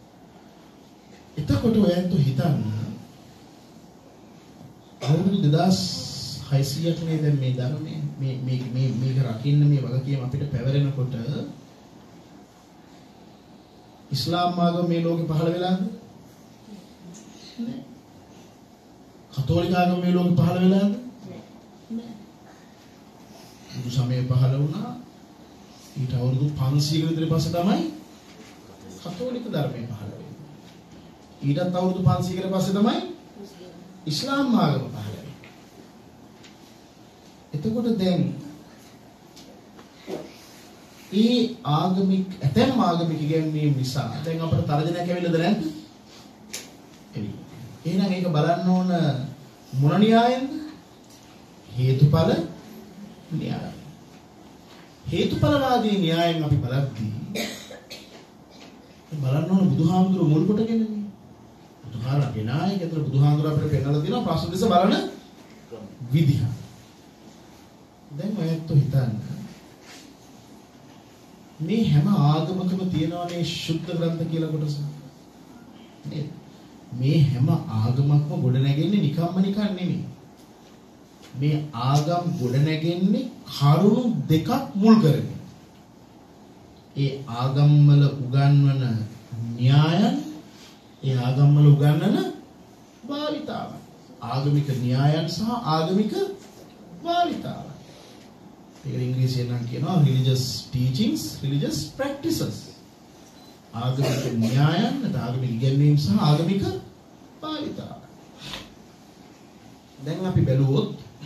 එතකොට ඔයන්ට හිතන්න අවුරුදු දෙදාස් හයසීයක් නේ දැන් මේ ධර්මයේ මේ මේ මේ මේක රකින්න මේ වගකීම අපිට පැවරෙනකොට ඉස්ලාම් ආගම මේ ලෝකෙ පහළ වෙලාද? නෑ. කතෝලික ආගම මේ ලෝකෙ පහළ වෙලාද? නෑ. බුදු සමය පහළ වුණා ඊට අවුරුදු පන්සීයක විතර පස්සේ තමයි කතෝලික ධර්මය පහළ වෙන්නේ. ඊටත් අවුරුදු පන්සීයකට පස්සේ තමයි ඉස්ලාම් ආගම පහළ වෙන්නේ. එතකොට දැන් ඒ ආගමික ඇතැම් ආගමික ඉගැන්වීම් නිසා දැන් අපට තරජනයක් ඇවිල්ලාද නැද්ද? එවි. එහෙනම් ඒක බලන්න ඕන මොන න්‍යායෙන්ද? හේතුඵල න්‍යාය. හේතුඵලවාදී න්‍යායෙන් අපි බලද්දී බලන්න ඕන බුදුහාමුදුරුවෝ මුල් කොටගෙන නේ. බුදුහාරගේ නායක ඇතුළ බුදුහාමුදුරුවෝ අපිට පෙන්නලා දෙනවා ප්‍රශ්න දෙස බලන විදිහ. දැන් ඔයත් හිතන්න මේ හැම ආගමකම තියෙනවානේ ශුද්ධ ග්‍රන්ථ කියලා කොටස. නේද? මේ හැම ආගමක්ම ගොඩ නැගෙන්නේ නිකම්ම නිකන් නෙමෙයි. මේ ආගම් ගොඩ නැගෙන්නේ කරුණු දෙකක් මුල් කරගෙන. ඒ ආගම් වල උගන්වන න්‍යායන්, ඒ ආගම් වල උගන්වන භාවිතාව. ආගමික න්‍යායන් සහ ආගමික භාවිතාව. ඒක ඉංග්‍රීසියෙන් නම් කියනවා religious teachings, religious practices. ආගමික න්‍යායන්, ආගමික ඉගැන්වීම් සහ ආගමික භාවිතාව. දැන් අපි බැලුවොත්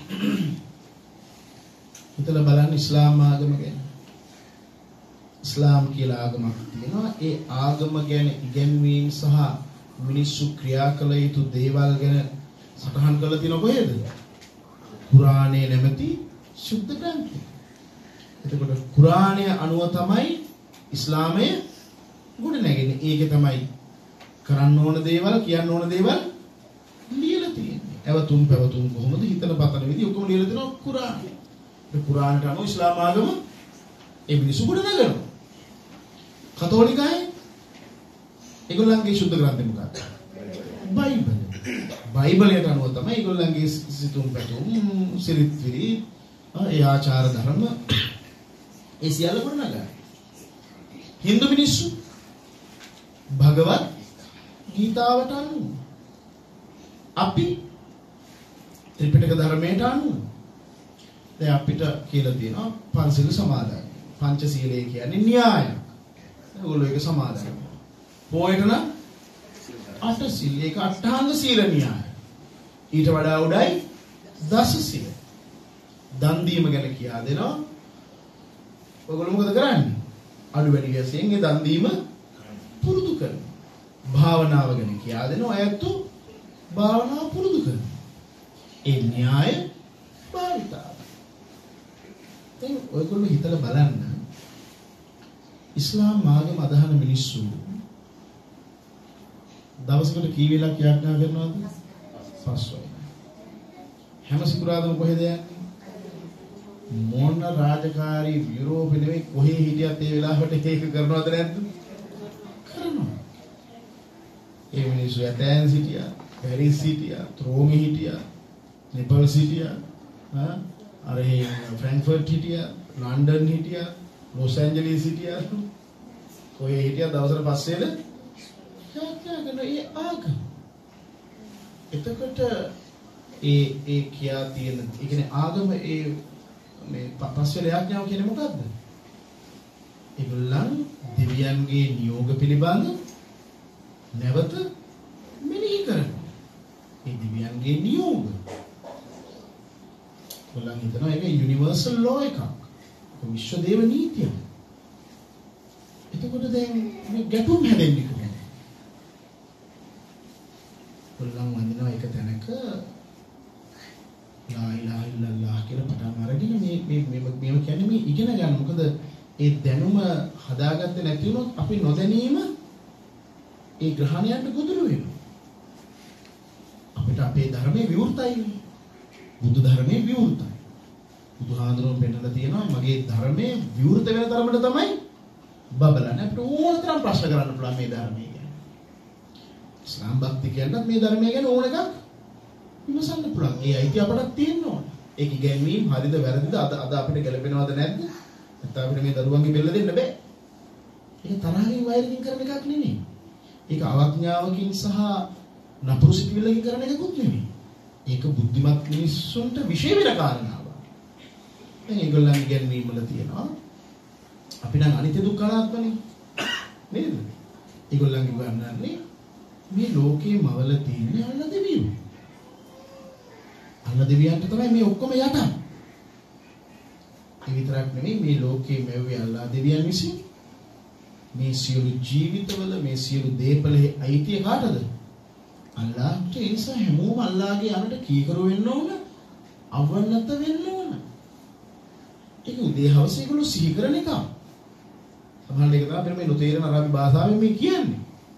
හිතලා බලන්න ඉස්ලාම් ආගම ගැන. ඉස්ලාම් කියලා ආගමක් තියෙනවා. ඒ ආගම ගැන ඉගැන්වීම් සහ මිනිස්සු ක්‍රියා කළ යුතු දේවල් ගැන සටහන් කරලා තියෙන කොහෙද? කුරානයේ නැමැති සුද්ධ ග්‍රන්ථය. එතකොට කුරානය අනුව තමයි ඉස්ලාමය ගොඩ නැගෙන්නේ. ඒකේ තමයි කරන්න ඕන දේවල්, කියන්න ඕන දේවල් ලියලා තියෙන්නේ. අවතුම් පැවතුම් කොහොමද හිතන පතන විදිහ ඔක්කොම ලියලා තියෙනවා කුරානයේ. ඒ කුරානට අනුව ඉස්ලාම ආගම ඒ මිනිස්සු ගොඩ නගනවා. කතෝලිකයි ඒගොල්ලන්ගේ සුද්ධ ග්‍රන්ථය මොකක්ද? බයිබල්. බයිබලයට අනුව තමයි ඒගොල්ලන්ගේ සිතුම් පැතුම්, සිරිත් විරිත්, ඒ ආචාර ධර්ම ඒ සියල්ල ගොඩ නගනවා. හින්දු මිනිස්සු භගවත් ගීතාවට අනුව අපි ත්‍රිපිටක ධර්මයට අනුව දැන් අපිට කියලා තියෙනවා පංචශීල සමාදන්. පංචශීලය කියන්නේ න්‍යායයක්. ඒගොල්ලෝ ඒක සමාදන් කරනවා. පොයට නම් අටශීල ඒක අට්ඨාංග සීල න්‍යාය. ඊට වඩා උඩයි දස සීල. දන් දීම ගැන කියා දෙනවා. ඔයගොල්ලෝ මොකද කරන්නේ? අඩු වැඩි වශයෙන් ඒ දන් දීම පුරුදු කරනවා. භාවනාව ගැන කියා දෙනවා. අයත් භාවනාව පුරුදු කරනවා. ඒ න්‍යාය භාවිතා. දැන් ඔයගොල්ලෝ හිතලා බලන්න ඉස්ලාම් ආගම අදහන මිනිස්සු දවසකට කී වෙලක් යාඥා කරනවද? පස් වෙලක්. හැම සිකුරාදම කොහෙද යන්නේ? මොන රාජකාරී යුරෝපෙ නෙවෙයි කොහේ හිටියත් ඒ වෙලාවට ඒක කරනවද නැද්ද? කරනවා. ඒ මිනිස්සු ඇතැන්ස් හිටියා, පැරිස් හිටියා, රෝමේ හිටියා, නෙපල්ස් හිටියා, ආ අර ඒ ෆ්‍රැන්ක්ෆර්ට් හිටියා, ලන්ඩන් හිටියා, ලොස් ඇන්ජලිස් හිටියා. කොහේ හිටියා දවසට පස්සේද? යාඥා ඒ ආගම. එතකොට ඒ ඒ කියා තියෙන ඒ කියන්නේ ආගම ඒ මේ පස්වෙල යාඥාව කියන්නේ මොකද්ද? ඒගොල්ලන් දෙවියන්ගේ නියෝග පිළිබඳ නැවත මෙනෙහි කරනවා. ඒ දෙවියන්ගේ නියෝග. ඒගොල්ලන් හිතනවා ඒක යුනිවර්සල් ලෝ එකක්. විශ්ව දේව නීතියක්. එතකොට දැන් මේ ගැටුම් හැදෙන්නේ කොහොමද? ඒගොල්ලන් වඳිනවා එක තැනක ලා ඉලාහා ඉල්ලල්ලාහ් කියලා පටන් අරගෙන මේ මේ මේ කියන්නේ මේ ඉගෙන ගන්න. මොකද ඒ දැනුම හදාගත්තේ නැති වුණොත් අපි නොදැනීම ඒ ග්‍රහණයන්ට ගොදුරු වෙනවා. අපිට අපේ ධර්මයේ විවෘතයි. බුදු ධර්මයේ විවෘතයි. බුදුහාඳුනෝ පෙන්නලා තියෙනවා මගේ ධර්මයේ විවෘත වෙන තරමට තමයි බබලන්නේ. අපිට ඕන තරම් ප්‍රශ්න කරන්න පුළුවන් මේ ධර්මයේ ගැන. ඉස්ලාම් භක්තිකයන්ට මේ ධර්මයේ ගැන ඕන එකක් විමසන්න පුළුවන්. ඒ අයිතිය අපට තියෙන්න ඕන. ඒක ඉගැන්වීම හරිද වැරදිද අද අද අපිට ගැලපෙනවද නැද්ද? නැත්නම් අපිට මේ දරුවන්ගේ බෙල්ල දෙන්න බෑ. ඒක තරහින් වෛරකින් කරන එකක් නෙමෙයි. ඒක අවඥාවකින් සහ නපුරු සිතිවිල්ලකින් කරන එකකුත් නෙමෙයි. ඒක බුද්ධිමත් මිනිස්සුන්ට විශේෂ වෙන කාරණාවක්. දැන් ඒගොල්ලන් ඉගැන්වීම වල තියෙනවා. අපි නම් අනිත්‍ය දුක්ඛ අනාත්මනේ. නේද? ඒගොල්ලන් ඉගන්වන්නේ මේ ලෝකේ මවල තියෙන අල්ල දෙවියෝ. අල්ල දෙවියන්ට තමයි මේ ඔක්කොම යට. ඒ විතරක් නෙමෙයි මේ ලෝකේ මෙව්වේ අල්ලා දෙවියන් විසින් මේ සියලු ජීවිතවල මේ සියලු දේපලෙහි අයිතිය කාටද? අල්ලාහට. ඒ නිසා හැමෝම අල්ලාහගේ අනට කීකරු වෙන්න ඕන, අවනත වෙන්න ඕන. ඒක උදේ හවස ඒගොල්ලෝ සිහි කරන එක. සමහරවිට ඒක තමයි මේ නොතේරෙන අරාබි භාෂාවෙන් මේ කියන්නේ.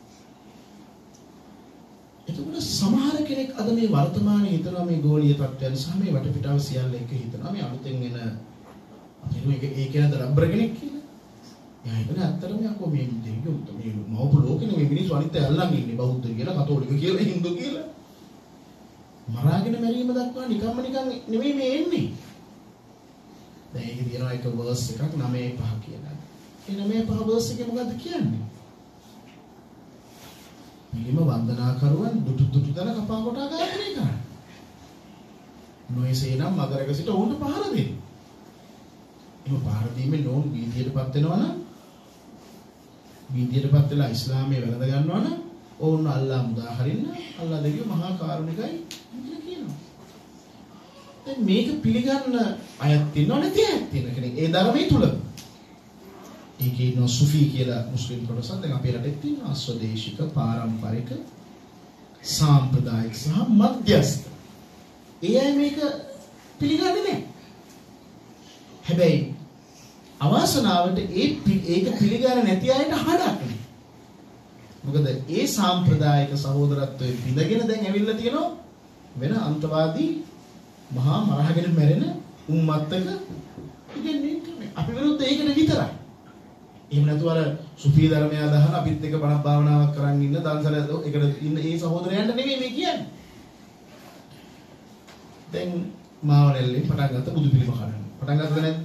එතකොට සමහර කෙනෙක් අද මේ වර්තමානයේ හිතනවා මේ ගෝලීය තත්ත්වයන් සහ මේ වටපිටාව සියල්ල එක හිතනවා මේ අලුතෙන් එන අපි මේක ඒ කියනද රබ්බර කෙනෙක් කියලා. එයා හිතන ඇත්තටම යකෝ මේ දෙවියෝ මේ මවපු ලෝකෙනේ මේ මිනිස්සු අනිත් අය අල්ලන් ඉන්නේ බෞද්ධ කියලා, කතෝලික කියලා, හින්දු කියලා. මරාගෙන මැරීම දක්වා නිකම්ම නිකන් නෙමෙයි මේ එන්නේ. දැන් ඒක දිනන එක වර්ස් එකක් නවය පහ කියලා. ඒ නවය පහ වර්ස් එකේ මොකද්ද කියන්නේ? පිළිම වන්දනා කරුවන් දුටු දුටු දන කපා කොටා ඝාතනය කරනවා. නොයසේනම් මගරක සිට ඔවුන්ට පහර දෙන්න. එම පහර දීමෙන් ඔවුන් බීදියටපත් වෙනවා නම් බීදියටපත් වෙලා ඉස්ලාමයේ වැළඳ ගන්නවා නම් ඔවුන් අල්ලා මුදා හරින්න අල්ලා දෙවියෝ මහා කාරුණිකයි කියලා කියනවා. දැන් මේක පිළිගන්න අයත් ඉන්නව නැති අයත් ඉන්න කෙනෙක් ඒ ධර්මයේ තුල. ඒකේ නෝ සුෆී කියලා මුස්ලිම් කොටසක් දැන් අපේ රටේ තියෙනවා ස්වදේශික පාරම්පරික සාම්ප්‍රදායික සහ මධ්‍යස්ථ. ඒ අය මේක පිළිගන්නේ නැහැ. හැබැයි අවාසනාවට ඒ ඒක පිළිගන්නේ නැති අයට හඩක් නෑ. මොකද ඒ සාම්ප්‍රදායික සහෝදරත්වයේ පිළිගෙන දැන් ඇවිල්ලා තියෙනවා වෙන අන්තවාදී මහා මරහගෙන මැරෙන උම්මත්තක ඉගෙනීම් ක්‍රමයක්. අපි විරුද්ධ ඒකට විතරයි. එහෙම නැතුව අර සුෆී ධර්මය අදහන අපිත් එක බණක් භාවනාවක් කරන් ඉන්න දන්සල එකට ඉන්න ඒ සහෝදරයන්ට නෙමෙයි මේ කියන්නේ. දැන් මාවලෙල්ලේ පටන් ගත්ත බුදු පිළිම කඩන. පටන් ගත්තද නැද්ද?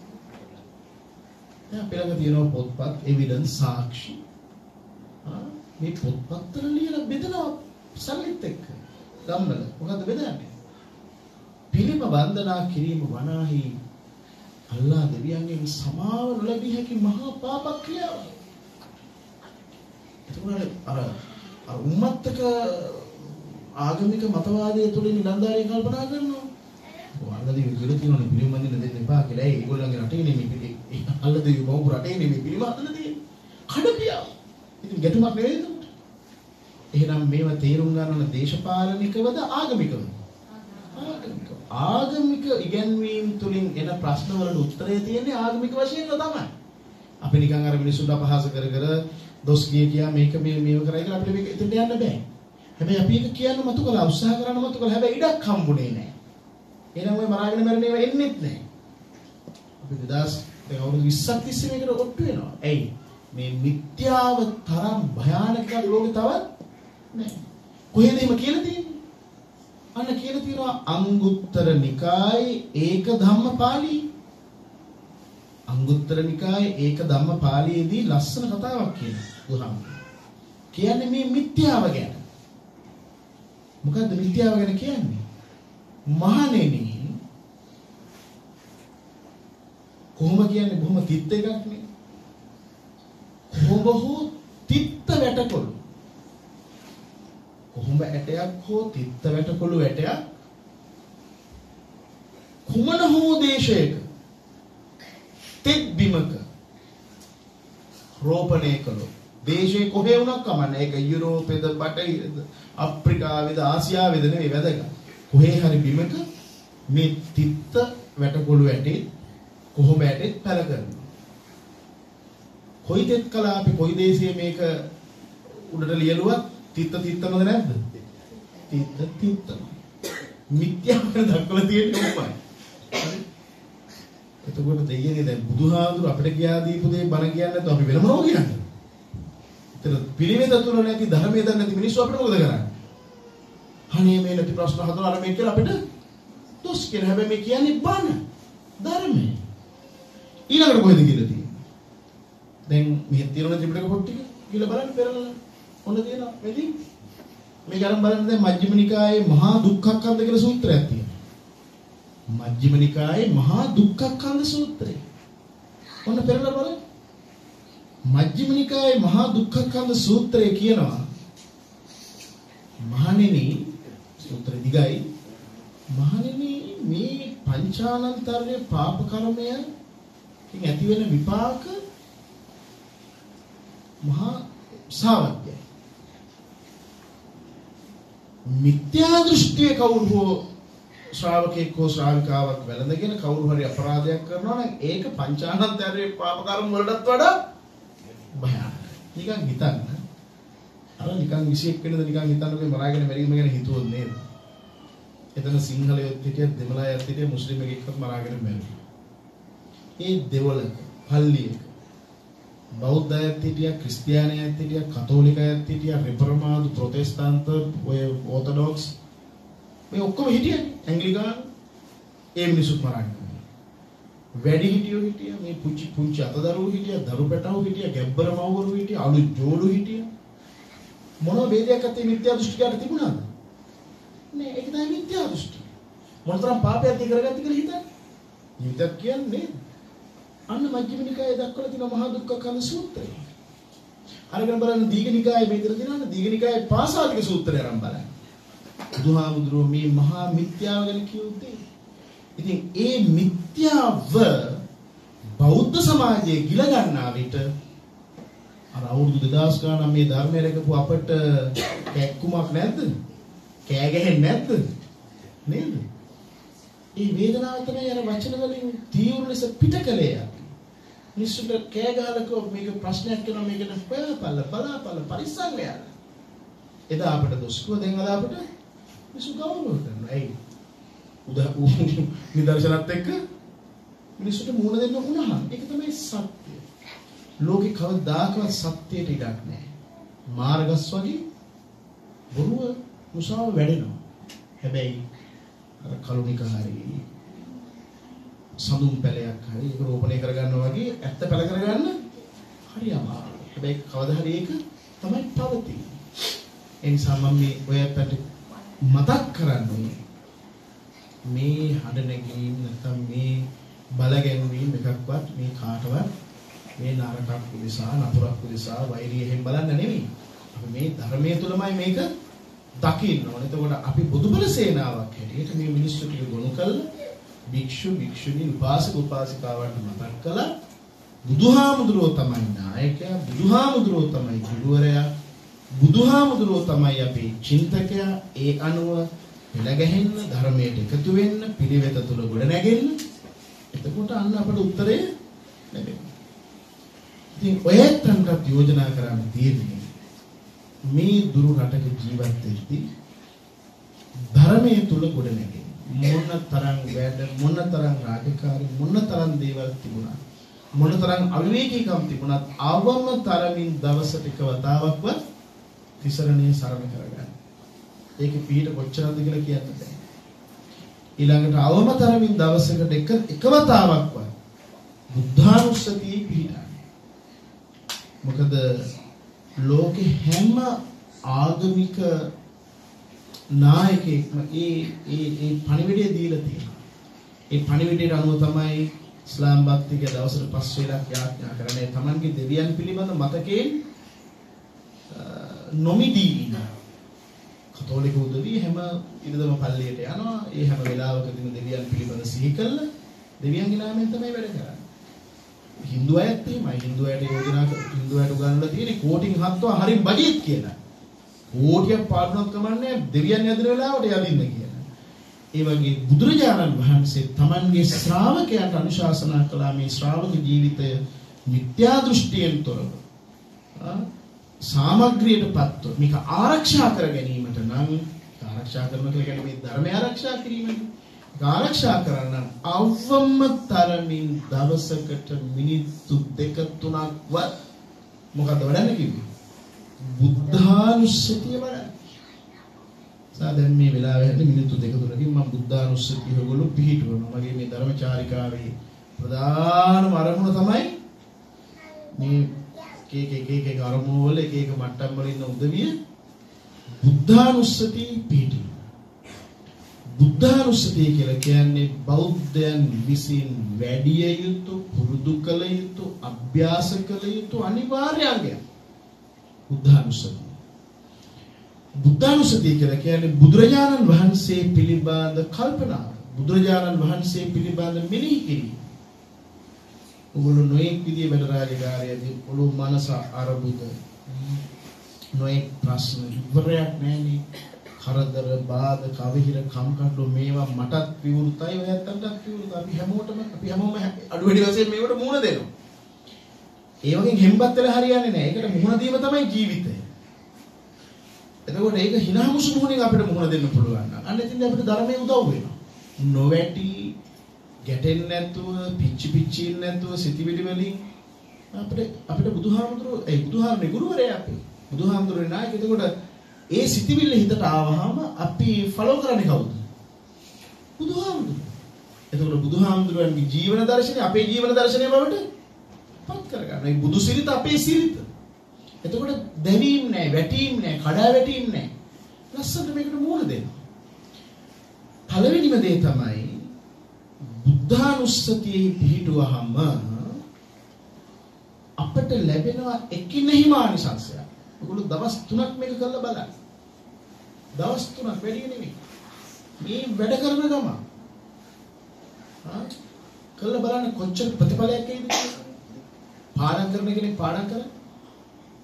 දැන් අපේ ළඟ තියෙනවා පොත්පත් එවිඩන්ස් සාක්ෂි. ආ මේ පොත්පත් වල ලියලා බෙදනවා සල්ලිත් එක්ක. ගම්වල මොකද්ද බෙදන්නේ? පිළිම වන්දනා කිරීම වනාහි අල්ලා දෙවියන්ගෙන් සමාව නොලැබිය හැකි මහා පාප ක්‍රියාවක්. එතකොට අර අර උම්මත්තක ආගමික මතවාදයේ තුලින් නිලන්දාරිය කල්පනා කරනවා. අල්ලාදී විදිහට තියෙනනේ පිළිම වන්දින්න දෙන්න එපා කියලා. ඒ ඒගොල්ලන්ගේ රටේ නෙමෙයි පිළි. අල්ලාදී බෞද්ධ රටේ නෙමෙයි පිළිම හදලා තියෙන්නේ. කඩපියා. ඉතින් ගැටුමක් නෙවෙයිද? එහෙනම් මේවා තේරුම් ගන්න ඕන දේශපාලනිකවද ආගමිකවද? ආගමික. ආගමික ඉගැන්වීම් තුලින් එන ප්‍රශ්න වලට උත්තරය තියෙන්නේ ආගමික වශයෙන් තමයි. අපි නිකන් අර මිනිස්සුන්ට අපහාස කර කර දොස් කිය කියා මේක මේ මේව කරයි කියලා අපිට මේක එතනට යන්න බෑ. හැබැයි අපි ඒක කියන්න මතු කළා උත්සාහ කරන්න මතු කළා. හැබැයි ඉඩක් හම්බුනේ නැහැ. එහෙනම් ඔය මරාගෙන මැරෙන ඒවා එන්නෙත් නැහැ. අපි දෙදාස් දැන් අවුරුදු විස්සක් තිස්සේ මේකට ඔට්ටු වෙනවා. ඇයි? මේ මිත්‍යාව තරම් භයානක ලෝකේ තවත් නැහැ. කොහෙද එහෙම කියලා තියෙන්නේ? අන්න කියලා තියෙනවා අංගුත්තර නිකායේ ඒක ධම්මපාලි. අංගුත්තර නිකායේ ඒක ධම්මපාලියේදී ලස්සන කතාවක් කියනවා. බුදුහාම කියන්නේ මේ මිත්‍යාව ගැන. මොකද්ද මිත්‍යාව ගැන කියන්නේ? මහණෙනි කොහොම කියන්නේ බොහොම තිත් එකක් නේ. කොහොම හෝ තිත්ත වැටකොළු. කොහොම ඇටයක් හෝ තිත්ත වැටකොළු ඇටයක් කුමන හෝ දේශයක තෙත් බිමක රෝපණය කළොත් දේශේ කොහේ වුණත් කමන්නේ. ඒක යුරෝපෙද බටහිරද අප්‍රිකාවේද ආසියාවේද නෙවෙයි වැදගත්. කොහේ හරි බිමක මේ තිත්ත වැටකොළු ඇටේ කොහොම ඇටෙත් පැල කරනවා. කොයි තෙත් කලාපේ කොයි දේශයේ මේක උඩට ලියලුවත් තිත්ත තිත්තමද නැද්ද? තිත්ත තිත්තම. මිත්‍යාව දක්වලා තියෙන්නේ උපයි. එතකොට දෙයියනේ දැන් බුදුහාඳුර අපිට කියා දීපු දේ බණ කියන්නේ නැත්නම් අපි වෙනම නෝ කියන්නේ. ඒතර පිළිවෙත තුල නැති ධර්මයේ දන්නේ නැති මිනිස්සු අපිට මොකද කරන්නේ? අනේ මේ නැති ප්‍රශ්න හදලා අර මේ කියලා අපිට දොස් කියන හැබැයි මේ කියන්නේ බණ ධර්මයේ. ඊළඟට කොහෙද කියලා තියෙන්නේ? දැන් මේ තියෙන ත්‍රිපිටක පොත් ටික කියලා බලන්න පෙරලලා. ඔන්න තියෙනවා මෙදි මේක අරන් බලන්න දැන් මජ්ක්‍ධිම නිකායේ මහා දුක්ඛක්ඛන්ධ කියලා සූත්‍රයක් තියෙනවා. මජ්ක්‍ධිම නිකායේ මහා දුක්ඛක්ඛන්ධ සූත්‍රය. ඔන්න පෙරලා බලන්න. මජ්ක්‍ධිම නිකායේ මහා දුක්ඛක්ඛන්ධ සූත්‍රය කියනවා මහණෙනි සූත්‍ර දිගයි මහණෙනි මේ පංචානන්තරයේ පාප කර්මය කින් ඇති වෙන විපාක මහා සාවද්‍යයි. මිත්‍යා දෘෂ්ටිය කවුරු හෝ ශ්‍රාවකෙක් හෝ ශ්‍රාවිකාවක් වැළඳගෙන කවුරු හරි අපරාධයක් කරනවා නම් ඒක පංචානන්තරයේ පාප කර්ම වලටත් වඩා භයානකයි. නිකන් හිතන්න. අර නිකන් විශේෂ වෙනද නිකන් හිතන්නකෝ මරාගෙන මැරීම ගැන හිතුවොත් නේද? එතන සිංහලයොත් හිටිය දෙමළයොත් හිටිය මුස්ලිම් එකෙක්වත් මරාගෙන මැරුවා. ඒ දෙවලක පල්ලියක බෞද්ධයත් හිටියා ක්‍රිස්තියානියත් හිටියා කතෝලිකයත් හිටියා රෙෆර්මාදු ප්‍රොටෙස්ටන්ත ඔය ඕර්තොඩොක්ස් මේ ඔක්කොම හිටියනේ ඇංග්ලිකානු ඒ මිනිස්සුත් මරන්නේ. වැඩි හිටියෝ හිටියා මේ පුංචි පුංචි අතදරුවෝ හිටියා දරු පැටවෝ හිටියා ගැබ්බර මව්වරු හිටියා අලු ජෝඩු හිටියා. මොන වේදයක් අතේ මිත්‍යා දෘෂ්ටිකට තිබුණාද? නෑ ඒක තමයි මිත්‍යා දෘෂ්ටි. මොනතරම් පාපයක් දී කරගත්ත කියලා හිතන්නේ. හිතක් කියන්නේ අන්න මජ්ක්‍ධිම නිකායේ දක්වලා තියෙන මහා දුක්ඛක්ඛන්ධ සූත්‍රය. අරගෙන බලන්න දීඝනිකායේ මේතර තියෙනවා දීඝනිකායේ පාසාලික සූත්‍රය අරන් බලන්න. බුදුහාමුදුරුවෝ මේ මහා මිත්‍යාව ගැන කියුත්තේ. ඉතින් ඒ මිත්‍යාව බෞද්ධ සමාජයේ ගිල ගන්නා විට අර අවුරුදු දෙදාස් ගානක් මේ ධර්මයේ රැකපු අපට කැක්කුමක් නැද්ද? කෑ ගැහෙන්නේ නැද්ද? නේද? මේ වේදනාව තමයි අර වචන වලින් තීව්‍ර ලෙස පිටකලේ. මිනිස්සුන්ට කෑ ගහලකෝ මේක ප්‍රශ්නයක් කරනවා මේකට හොයාපල්ල බලාපල්ල පරිස්සම් වෙන්න. එදා අපිට දොස්කුව දැන් අද අපිට මිනිස්සු ගෞරව කරනවා. ඇයි? උදා නිදර්ශනත් එක්ක මිනිස්සුන්ට මුණ දෙන්න උනහම ඒක තමයි සත්‍ය. ලෝකේ කවදාකවත් සත්‍යයට ඉඩක් නැහැ. මාර්ගස් වගේ බොරුව මුසාව වැඩෙනවා. හැබැයි අර කලුනික හරියි සඳුන් පැලයක් හරි ඒක රෝපණය කරගන්නවා වගේ ඇත්ත පැල කරගන්න හරි අමාරුයි. හැබැයි කවදා හරි ඒක තමයි පවතින්නේ. ඒ නිසා මම මේ ඔය පැට මතක් කරන්නේ මේ හඬ නැගීම් නැත්නම් මේ බලගැන්වීම් එකක්වත් මේ කාටවත් මේ නරකක් උදෙසා නපුරක් උදෙසා වෛරිය එහෙම බලන්න නෙමෙයි. අපි මේ ධර්මයේ තුලමයි මේක දකින්න ඕනේ. එතකොට අපි බුදුබල සේනාවක් හැටියට මේ මිනිස්සු ටික ගොනු කළා භික්ෂු භික්ෂුණී උපාසක උපාසිකාවන්ට මතක් කළා බුදුහාමුදුරුවෝ තමයි නායකයා, බුදුහාමුදුරුවෝ තමයි ගුරුවරයා, බුදුහාමුදුරුවෝ තමයි අපේ චින්තකයා. ඒ අනුව පෙළගැහෙන්න, ධර්මයට එකතු වෙන්න, පිළිවෙත තුල ගොඩ නැගෙන්න. එතකොට අන්න අපට උත්තරේ ලැබෙනවා. ඉතින් ඔයයන්ටත් යෝජනා කරන්න තියෙන්නේ මේ දුරු රටක ජීවත් වෙද්දී ධර්මයේ තුල ගොඩ නැගෙන්න. මොන තරම් වැඩ මොන තරම් රාජකාරී මොන තරම් දේවල් තිබුණා මොන තරම් අවිවේකීකම් තිබුණත් ආවම තරමින් දවසට එක වතාවක්වත් තිසරණේ සරණ කරගන්න. ඒකේ පිට කොච්චරද කියලා කියන්න බෑ. ඊළඟට ආවම තරමින් දවසකට එක එක වතාවක්වත් බුද්ධානුස්සතිය පිළිගන්න. මොකද ලෝකේ හැම ආගමික නායකයෙක්ම ඒ ඒ ඒ පණිවිඩය දීලා තියෙනවා. ඒ පණිවිඩයට අනුව තමයි ඉස්ලාම් භක්තික දවසට පස් වේලක් යාඥා කරන්නේ. Tamanගේ දෙවියන් පිළිබඳ මතකයෙන් නොමිදී ඉන්න. කතෝලික උදවිය හැම ඉරිදම පල්ලියට යනවා. ඒ හැම වෙලාවකදීම දෙවියන් පිළිබඳ සිහි කළා. දෙවියන්ගේ නාමයෙන් තමයි වැඩ කරන්නේ. හින්දු අයත් එහෙමයි. හින්දු අයට යෝජනා හින්දු අයට උගන්වලා තියෙන්නේ කෝටින් හත්ව හරින් බජෙට් කියලා. කෝටියක් පාඩුවක් කමන්නේ දෙවියන් යදින වෙලාවට යදින්න කියලා. ඒ වගේ බුදුරජාණන් වහන්සේ තමන්ගේ ශ්‍රාවකයන්ට අනුශාසනා කළා මේ ශ්‍රාවක ජීවිතය මිත්‍යා දෘෂ්ටියෙන් තොරව සාමග්‍රියටපත්ව මේක ආරක්ෂා කර ගැනීමට නම් ආරක්ෂා කරන කියන්නේ මේ ධර්මය ආරක්ෂා කිරීමයි. ඒක ආරක්ෂා කරන්න අවම තරමින් දවසකට මිනිත්තු දෙක තුනක්වත් මොකද වඩන්න කිව්වේ? බුද්ධානුස්සතිය වඩන්න. සාදෙන් මේ වෙලාවේ හැටි මිනිත්තු දෙක තුනකින් මම බුද්ධානුස්සතිය ඔයගොල්ලෝ පිළිහිටවනවා. මගේ මේ ධර්මචාරිකාවේ ප්‍රධානම අරමුණ තමයි මේ කේක එක එක අරමුණු වල එක එක මට්ටම් වල ඉන්න උදවිය බුද්ධානුස්සතිය පිළිහිටවනවා. බුද්ධානුස්සතිය කියලා කියන්නේ බෞද්ධයන් විසින් වැඩි යුතු, පුරුදු කළ යුතු, අභ්‍යාස කළ යුතු අනිවාර්ය අංගයක්. බුද්ධානුස්සතිය. බුද්ධානුස්සතිය කියලා කියන්නේ බුදුරජාණන් වහන්සේ පිළිබඳ කල්පනාව. බුදුරජාණන් වහන්සේ පිළිබඳ මෙනෙහි කිරීම. ඔගොල්ලෝ නොයෙක් විදිහේ වැඩ රාජකාරියදී ඔළුව මනස අරබුද නොයෙක් ප්‍රශ්න ඉවරයක් නැහැනේ. කරදර බාධක අවහිර කම්කටොළු මේවා මටත් විවෘතයි ඔයයන්ටත් විවෘතයි. අපි හැමෝටම අපි හැමෝම අඩු වැඩි වශයෙන් මේවට මුහුණ දෙනවා. ඒ වගේ හෙම්බත් වෙලා හරියන්නේ නැහැ. ඒකට මුහුණ දීම තමයි ජීවිතය. එතකොට ඒක හිනාමුසු මුහුණෙන් අපිට මුහුණ දෙන්න පුළුවන්. අන්න එතින් අපිට ධර්මයේ උදව් වෙනවා. නොවැටි ගැටෙන්නේ නැතුව, පිච්චි පිච්චි ඉන්නේ නැතුව සිටිවිලි වලින් අපිට අපිට බුදුහාමුදුරුවෝ ඒ බුදුහාමුදුරේ ගුරුවරයා අපි. බුදුහාමුදුරේ නායක. එතකොට ඒ සිටිවිල්ල හිතට ආවහම අපි ෆලෝ කරන්නේ කවුද? බුදුහාමුදුරුවෝ. එතකොට බුදුහාමුදුරුවන්ගේ ජීවන දර්ශනය අපේ ජීවන දර්ශනය බවට පත් කරගන්න. මේ බුදු සිරිත අපේ සිරිත. එතකොට දැවීම් නැහැ, වැටීම් නැහැ, කඩා වැටීම් නැහැ. ලස්සනට මේකට මුහුණ දෙනවා. පළවෙනිම දේ තමයි බුද්ධානුස්සතියේ පිහිටුවහම අපට ලැබෙනවා එකිනෙහිම ආනිසංසය. ඔයගොල්ලෝ දවස් තුනක් මේක කරලා බලන්න. දවස් තුනක් වැඩි නෙමෙයි. මේ වැඩ කරන ගම. ආ කරලා බලන්න කොච්චර ප්‍රතිඵලයක් එයිද කියලා. පාඩම් කරන කෙනෙක් පාඩම් කරා.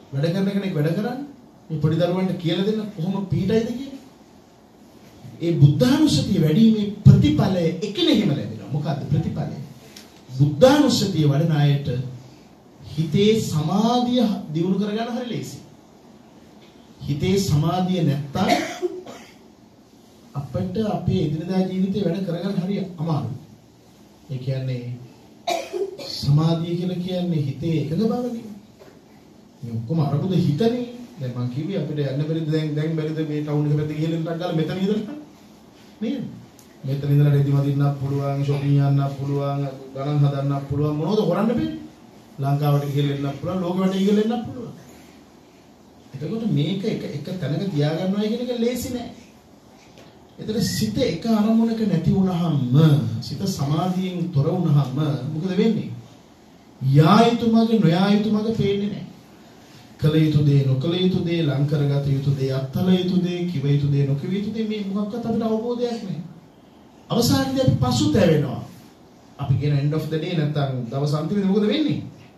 වැඩ කරන කෙනෙක් වැඩ කරන්නේ. මේ පොඩි දරුවන්ට කියලා දෙන්න කොහොම පීඩයිද කියන්නේ. ඒ බුද්ධානුස්සතිය වැඩිීමේ ප්‍රතිඵලය එකිනෙකම ලැබෙනවා. මොකද්ද ප්‍රතිඵලය? බුද්ධානුස්සතිය වඩන අයට හිතේ සමාධිය දියුණු කරගන්න හරි ලේසියි. හිතේ සමාධිය නැත්තම් අපිට අපේ එදිනදා ජීවිතේ වැඩ කරගන්න හරි අමාරුයි. ඒ කියන්නේ සමාධිය කියලා කියන්නේ හිතේ එකඟ බවනේ. මේ ඔක්කොම අරමුද හිතනේ. දැන් මං කිව්වේ අපිට යන්න බැරිද දැන් දැන් බැරිද මේ ටවුන් එක පැත්තේ ගිහින් ටක් ගාලා මෙතන ඉඳලා නේද? මෙතන ඉඳලා රෙදි මදින්නත් පුළුවන්, shopping යන්නත් පුළුවන්, ගණන් හදන්නත් පුළුවන්, මොනවද කරන්න බැරි? ලංකාවට ගිහින් එන්නත් පුළුවන්, ලෝකෙට ගිහින් එන්නත් පුළුවන්. එතකොට මේක එක එක තැනක තියාගන්නවා කියන එක ලේසි නෑ. එතන සිත එක අරමුණක නැති වුනහම, සිත සමාධියෙන් තොර වුනහම මොකද වෙන්නේ? යා යුතු මඟ නොයා යුතු මඟ පේන්නේ නෑ. කල යුතු දේ නොකල යුතු දේ, ලං කරගත යුතු දේ අත්හල යුතු දේ, කිව යුතු දේ නොකිව යුතු දේ මේ මොකක්වත් අපිට අවබෝධයක් නෑ. අවසානයේදී අපි පසුතැවෙනවා. අපි කියන end of the day නැත්තම් දවස් අන්තිමේදී මොකද වෙන්නේ?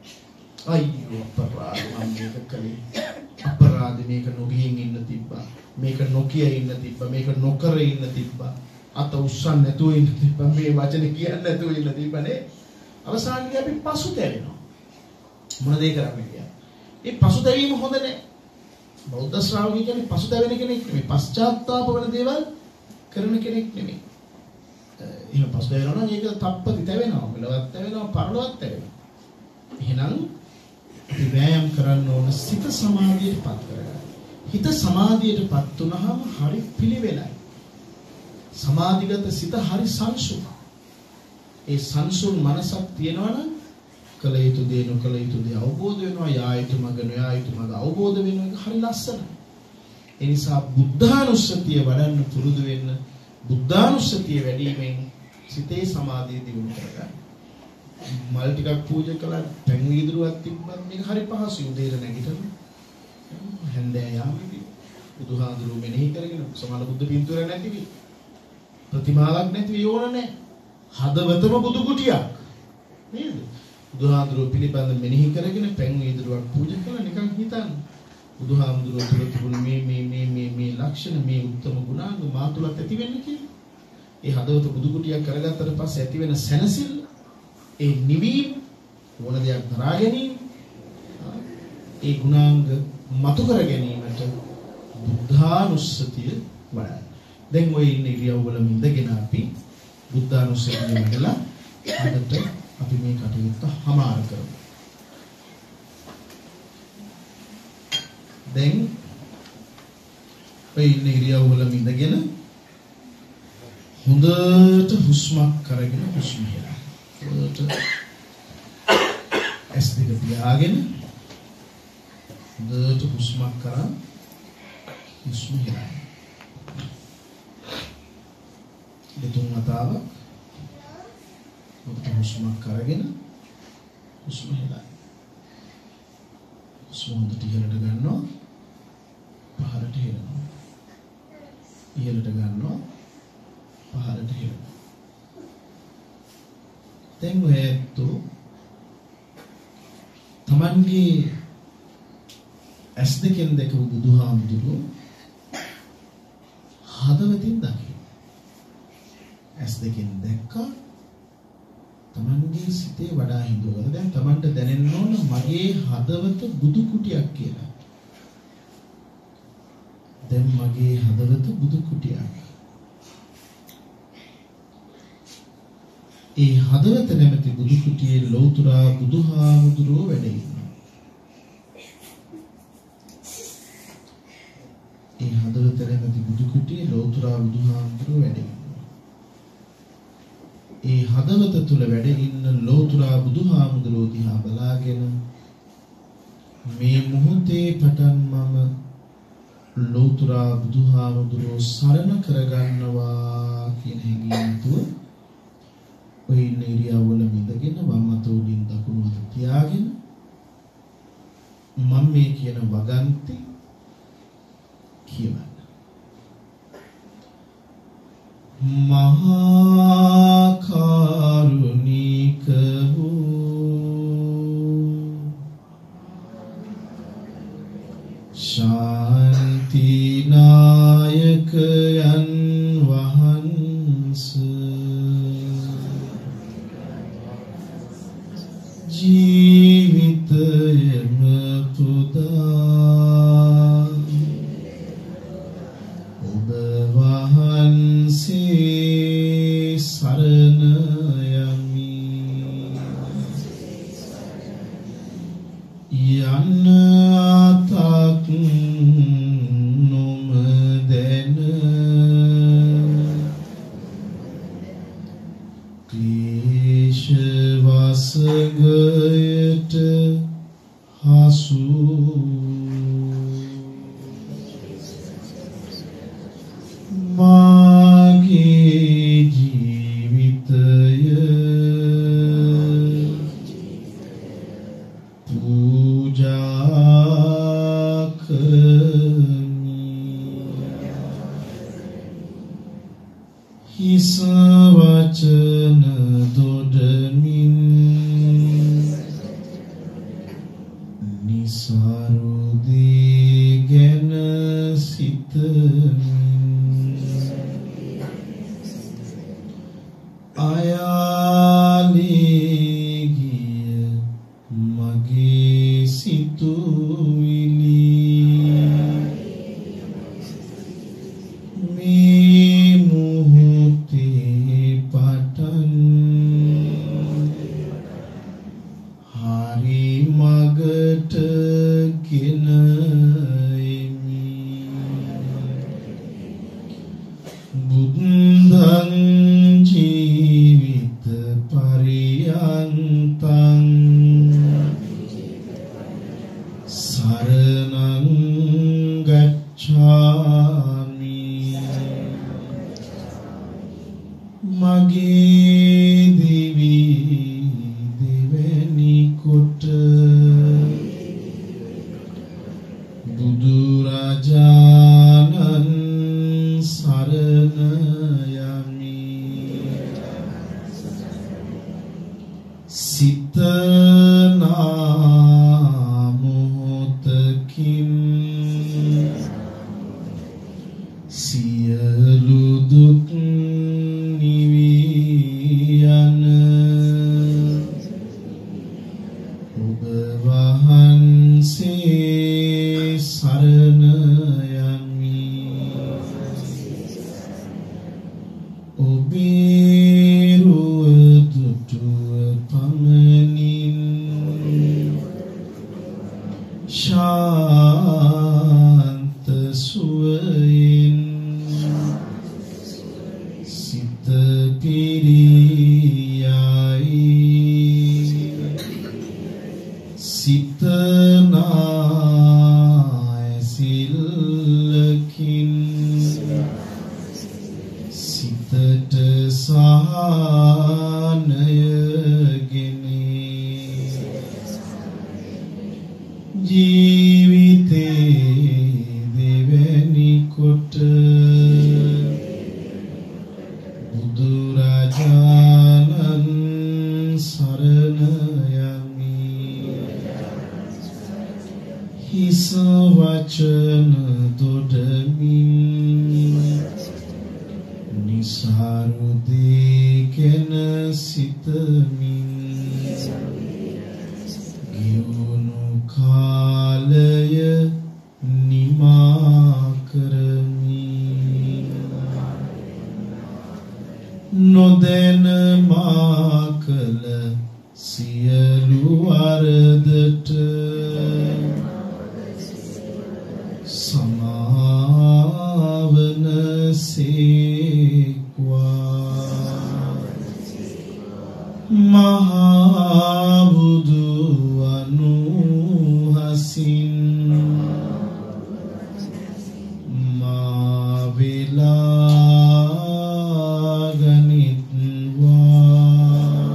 අයියෝ අපරාධ මම මේක කළේ. අපරාධ මේක නොගියින් ඉන්න තිබ්බා. මේක නොකිය ඉන්න තිබ්බා. මේක නොකර ඉන්න තිබ්බා. අත උස්සන්න නැතුව ඉන්න තිබ්බා. මේ වචනේ කියන්නේ නැතුව ඉන්න තිබ්බනේ. අවසානයේදී අපි පසුතැවෙනවා. මොනද ඒ කරන්නේ කියන්නේ? ඒ පසුතැවීම හොඳ නැහැ. බෞද්ධ ශ්‍රාවකයෙක් කියන්නේ පසුතැවෙන කෙනෙක් නෙමෙයි. පශ්චාත්තාප වෙන දේවල් කරන කෙනෙක් නෙමෙයි. එහෙම පසුතැවෙනවා නම් ඒක තප්පති තැවෙනවා. මෙලවත් තැවෙනවා, පරලොවත් තැවෙනවා. එහෙනම් අපි වෑයම් කරන්න ඕන සිත සමාධියටපත් කරගන්න. හිත සමාධියටපත් වුනහම හරි පිළිවෙලයි. සමාධිගත සිත හරි සංසුන්. ඒ සංසුන් මනසක් තියෙනවා නම් කල යුතු දේ නොකල යුතු දේ අවබෝධ වෙනවා, යා යුතු මඟ නොයා යුතු මඟ අවබෝධ වෙනවා. ඒක හරි ලස්සනයි. ඒ නිසා බුද්ධානුස්සතිය වඩන්න පුරුදු වෙන්න. බුද්ධානුස්සතිය වැඩිමෙන් සිතේ සමාධිය දියුණු කරගන්න. මල් ටිකක් පූජා කළා, පැන් වීදුරුවක් තිබ්බත් මේක හරි පහසුයි. උදේට නැගිටින්න හැන්දෑ යාමේදී බුදුහාඳුරු මෙනෙහි කරගෙන සමාන බුද්ධ පින්තූරයක් නැතිවි, ප්‍රතිමාවක් නැතිවි ඕන නැහැ. හදවතම බුදු කුටියක් නේද? බුදුහාඳුරු පිළිබඳ මෙනෙහි කරගෙන පැන් වීදුරුවක් පූජා කළා. නිකන් හිතන්න බුදුහාඳුරු තුළ තිබුණ මේ මේ මේ මේ මේ ලක්ෂණ, මේ උත්තම ගුණාංග මා තුලත් ඇති වෙන්න කියලා. ඒ හදවත බුදු කුටියක් කරගත්තට පස්සේ ඇති වෙන සැනසෙල්ල, ඒ නිවීම, ඕන දෙයක් දරා ගැනීම, ඒ ගුණාංග මතු කර ගැනීමට බුද්ධානුස්සතිය වඩා. දැන් ඔය ඉන්න ඉරියව්වල ඉඳගෙන අපි බුද්ධානුස්සතිය වඩලා අදට අපි මේ කටයුත්ත හමාර කරමු. දැන් ඔය ඉන්න ඉරියව්වල ඉඳගෙන හොඳට හුස්මක් කරගෙන හුස්ම හෙලා. හොඳට ඇස් දෙක පියාගෙන හොඳට හුස්මක් කරා හුස්ම හෙලා. දෙතුන් වතාවක් හොඳට හුස්මක් කරගෙන හුස්ම හෙලා. හුස්ම හොඳට ඉහළට ගන්නවා, පහළට හෙලනවා. ඉහළට ගන්නවා, පහළට හෙලනවා. දැන් ඔයතු තමන්ගේ ඇස් දෙකෙන් දැකපු බුදුහාමුදුරුවෝ හදවතින් දකින්න. ඇස් දෙකෙන් දැක්කා, තමන්ගේ සිතේ වඩා හිඳුවල. දැන් තමන්ට දැනෙන්න ඕන මගේ හදවත බුදු කුටියක් කියලා. දැන් මගේ හදවත බුදු කුටියක්. ඒ හදවත නැමැති බුදු කුටියේ ලෞතුරා බුදුහාමුදුරුවෝ වැඩ ඉන්නවා. ඒ හදවත නැමැති බුදු කුටියේ ලෞතුරා බුදුහාමුදුරුවෝ වැඩ ඉන්නවා. ඒ හදවත තුල වැඩ ඉන්න ලෞතුරා බුදුහාමුදුරුවෝ දිහා බලාගෙන මේ මොහොතේ පටන් මම ලෞතුරා බුදුහාමුදුරුවෝ සරණ කරගන්නවා කියන හැඟීම තුල ඔය ඉන්න ඉරියව්වල ඉඳගෙන වම් අත උඩින් දකුණු අත තියාගෙන මම මේ කියන වගන්ති කියවන්න. මහා කරුණික වූ නීතිනායකයන් වහන්ස ජීවිතයම පුදා ඔබ වහන්සේ සරණ යමි යන්න අතක් නොමදැන ක්ලේශ වසඟයට හසු මාගේ ජීවිතය පූජා කරමි හිස වචන දොඩමින් නිසරුදී ගැන සිතමින් අයාලේ ගිය මගේ සිතුවිලි මේ මොහොතේ පටන් හරි මගට ගෙන එමි බුද්ධං ජීවිත පරියන්තං සරණං ගච්ඡාමි මගේ දිවි දෙවැනි කොට බුදුරජාණන් සරණ යමි සිත මොහොතකින් සියලු දුක් නිවී යන ඔබ වහන්සේ සරණ යමි ඔබේ රුව දුටුව පමණින් ශාන්ත සුවයෙන් සිත පිරියයි සිත නායසිල්ලකින් සිතට සහනයගෙන ජීවිතේ දෙවැනි කොට බුදුරජාණන් සරණ යමි හිස වචන දොඩමින් නිසරුදී ගැන සිතමින් ගියුණු කාලය නිමා කරමි නොදැන මා කළ සියලු වරදට සමාවන සේක්වා මහා බුදු අනුහසින් මා වෙලා ගනිත්වා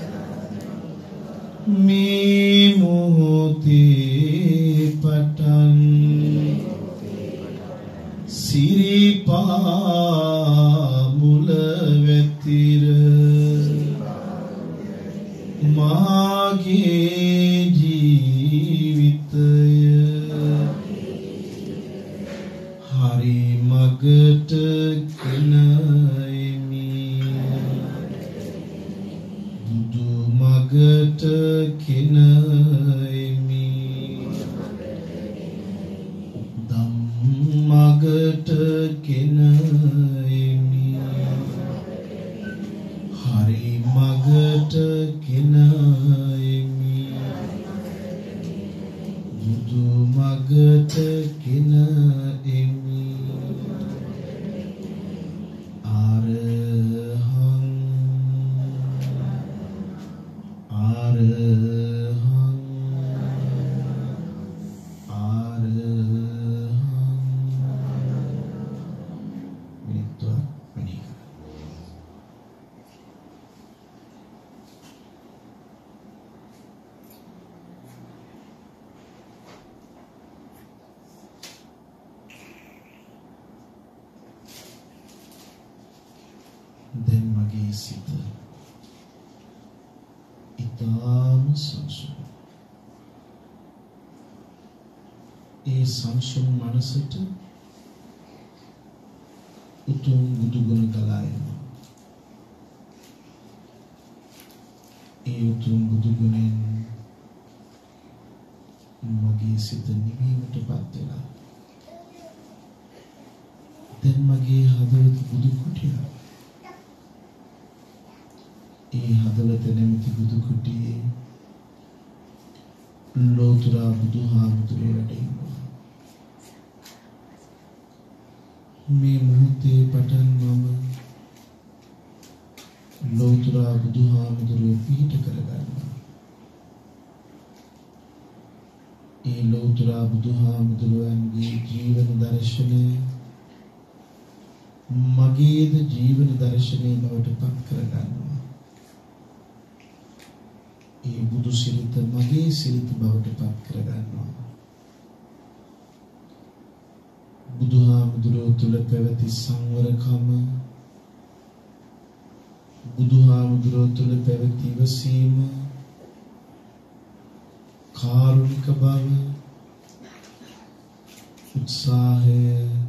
මේ මොහොතේ පටන් සිරිපා මුල වෙතිර මාගේ ජීවිතය බුදු මගට ගෙන එමි ආරහං ආරහං ආරහං මිනිත්තු මිනිහ දැන් මගේ සිත ඊටාම සංසුන්. ඒ සංසුන් මනසට උතුම් බුදු ගුණ ගලා එනවා. ඒ උතුම් බුදු ගුණෙන් මගේ සිත නිවීමටපත් වෙලා. දැන් මගේ හදවත බුදු කුටිය. ඒ හදවත නැමැති බුදු කුටියේ ලෝතර බුදුහාමුදුරේ වැඩ ඉන්නවා. මේ මොහොතේ පටන් මම ලෝතර බුදුහාමුදුරේ පිහිට කරගන්නවා. ඒ ලෝතර බුදුහාමුදුරන්ගේ ජීවන දර්ශනය මගේද ජීවන දර්ශනය බවට පත් කරගන්නවා. ඒ බුදු සිරිත මගේ සිරිත බවට පත් කරගන්නවා. බුදුහාමුදුරුවෝ තුල පැවති සංවරකම, බුදුහාමුදුරුවෝ තුල පැවති ඉවසීම, කාරුණික බව, උත්සාහය,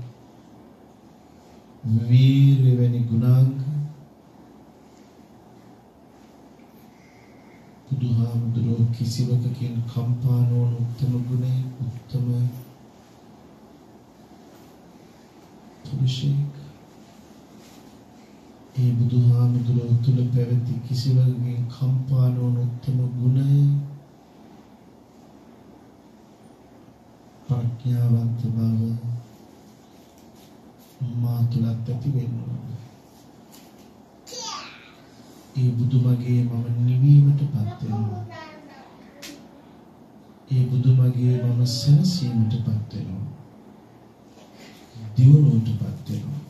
වීරිය වැනි ගුණාංග බුදුහාමුදුරුවෝ කිසිවකකින් කම්පා නොවන උත්තම ගුණය, උත්තම පුරුෂයෙක්. ඒ බුදුහාමුදුරුවෝ තුල පැවති කිසිවකකින් කම්පා නොවන උත්තම ගුණය ප්‍රඥාවන්ත බව මා තුලත් ඇති වෙනවා. ඒ බුදුමගේ මම නිවීමටපත් වෙනවා. ඒ බුදුමගේ මම සැනසීමටපත් වෙනවා. දියුණුවටපත් වෙනවා.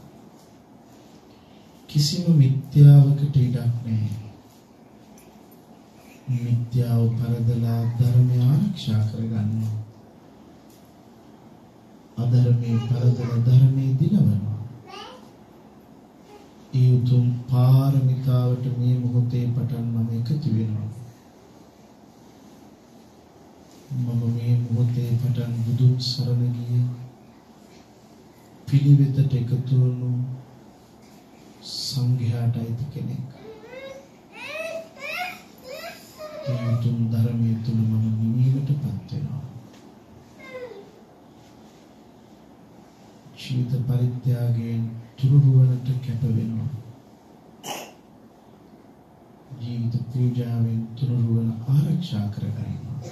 කිසිම මිත්‍යාවකට ඉඩක් නැහැ. මිත්‍යාව පරදලා ධර්මය ආරක්ෂා කරගන්නවා. අධර්මයේ පරදලා ධර්මයේ දිනවනවා. ඒ උතුම් පාරමිතාවට මේ මොහොතේ පටන් මම එකතු වෙනවා. මම මේ මොහොතේ පටන් බුදුන් සරණ ගිය පිළිවෙතට එකතු වුණු සංඝයාට අයිති කෙනෙක්. ඒ උතුම් ධර්මයේ තුල මම නිවීමටපත් වෙනවා. ජීවිත පරිත්‍යාගයෙන් තුරුරුවනට කැප වෙනවා. ජීවිත පූජාවෙන් තුරුරුවන ආරක්ෂා කරගන්නවා.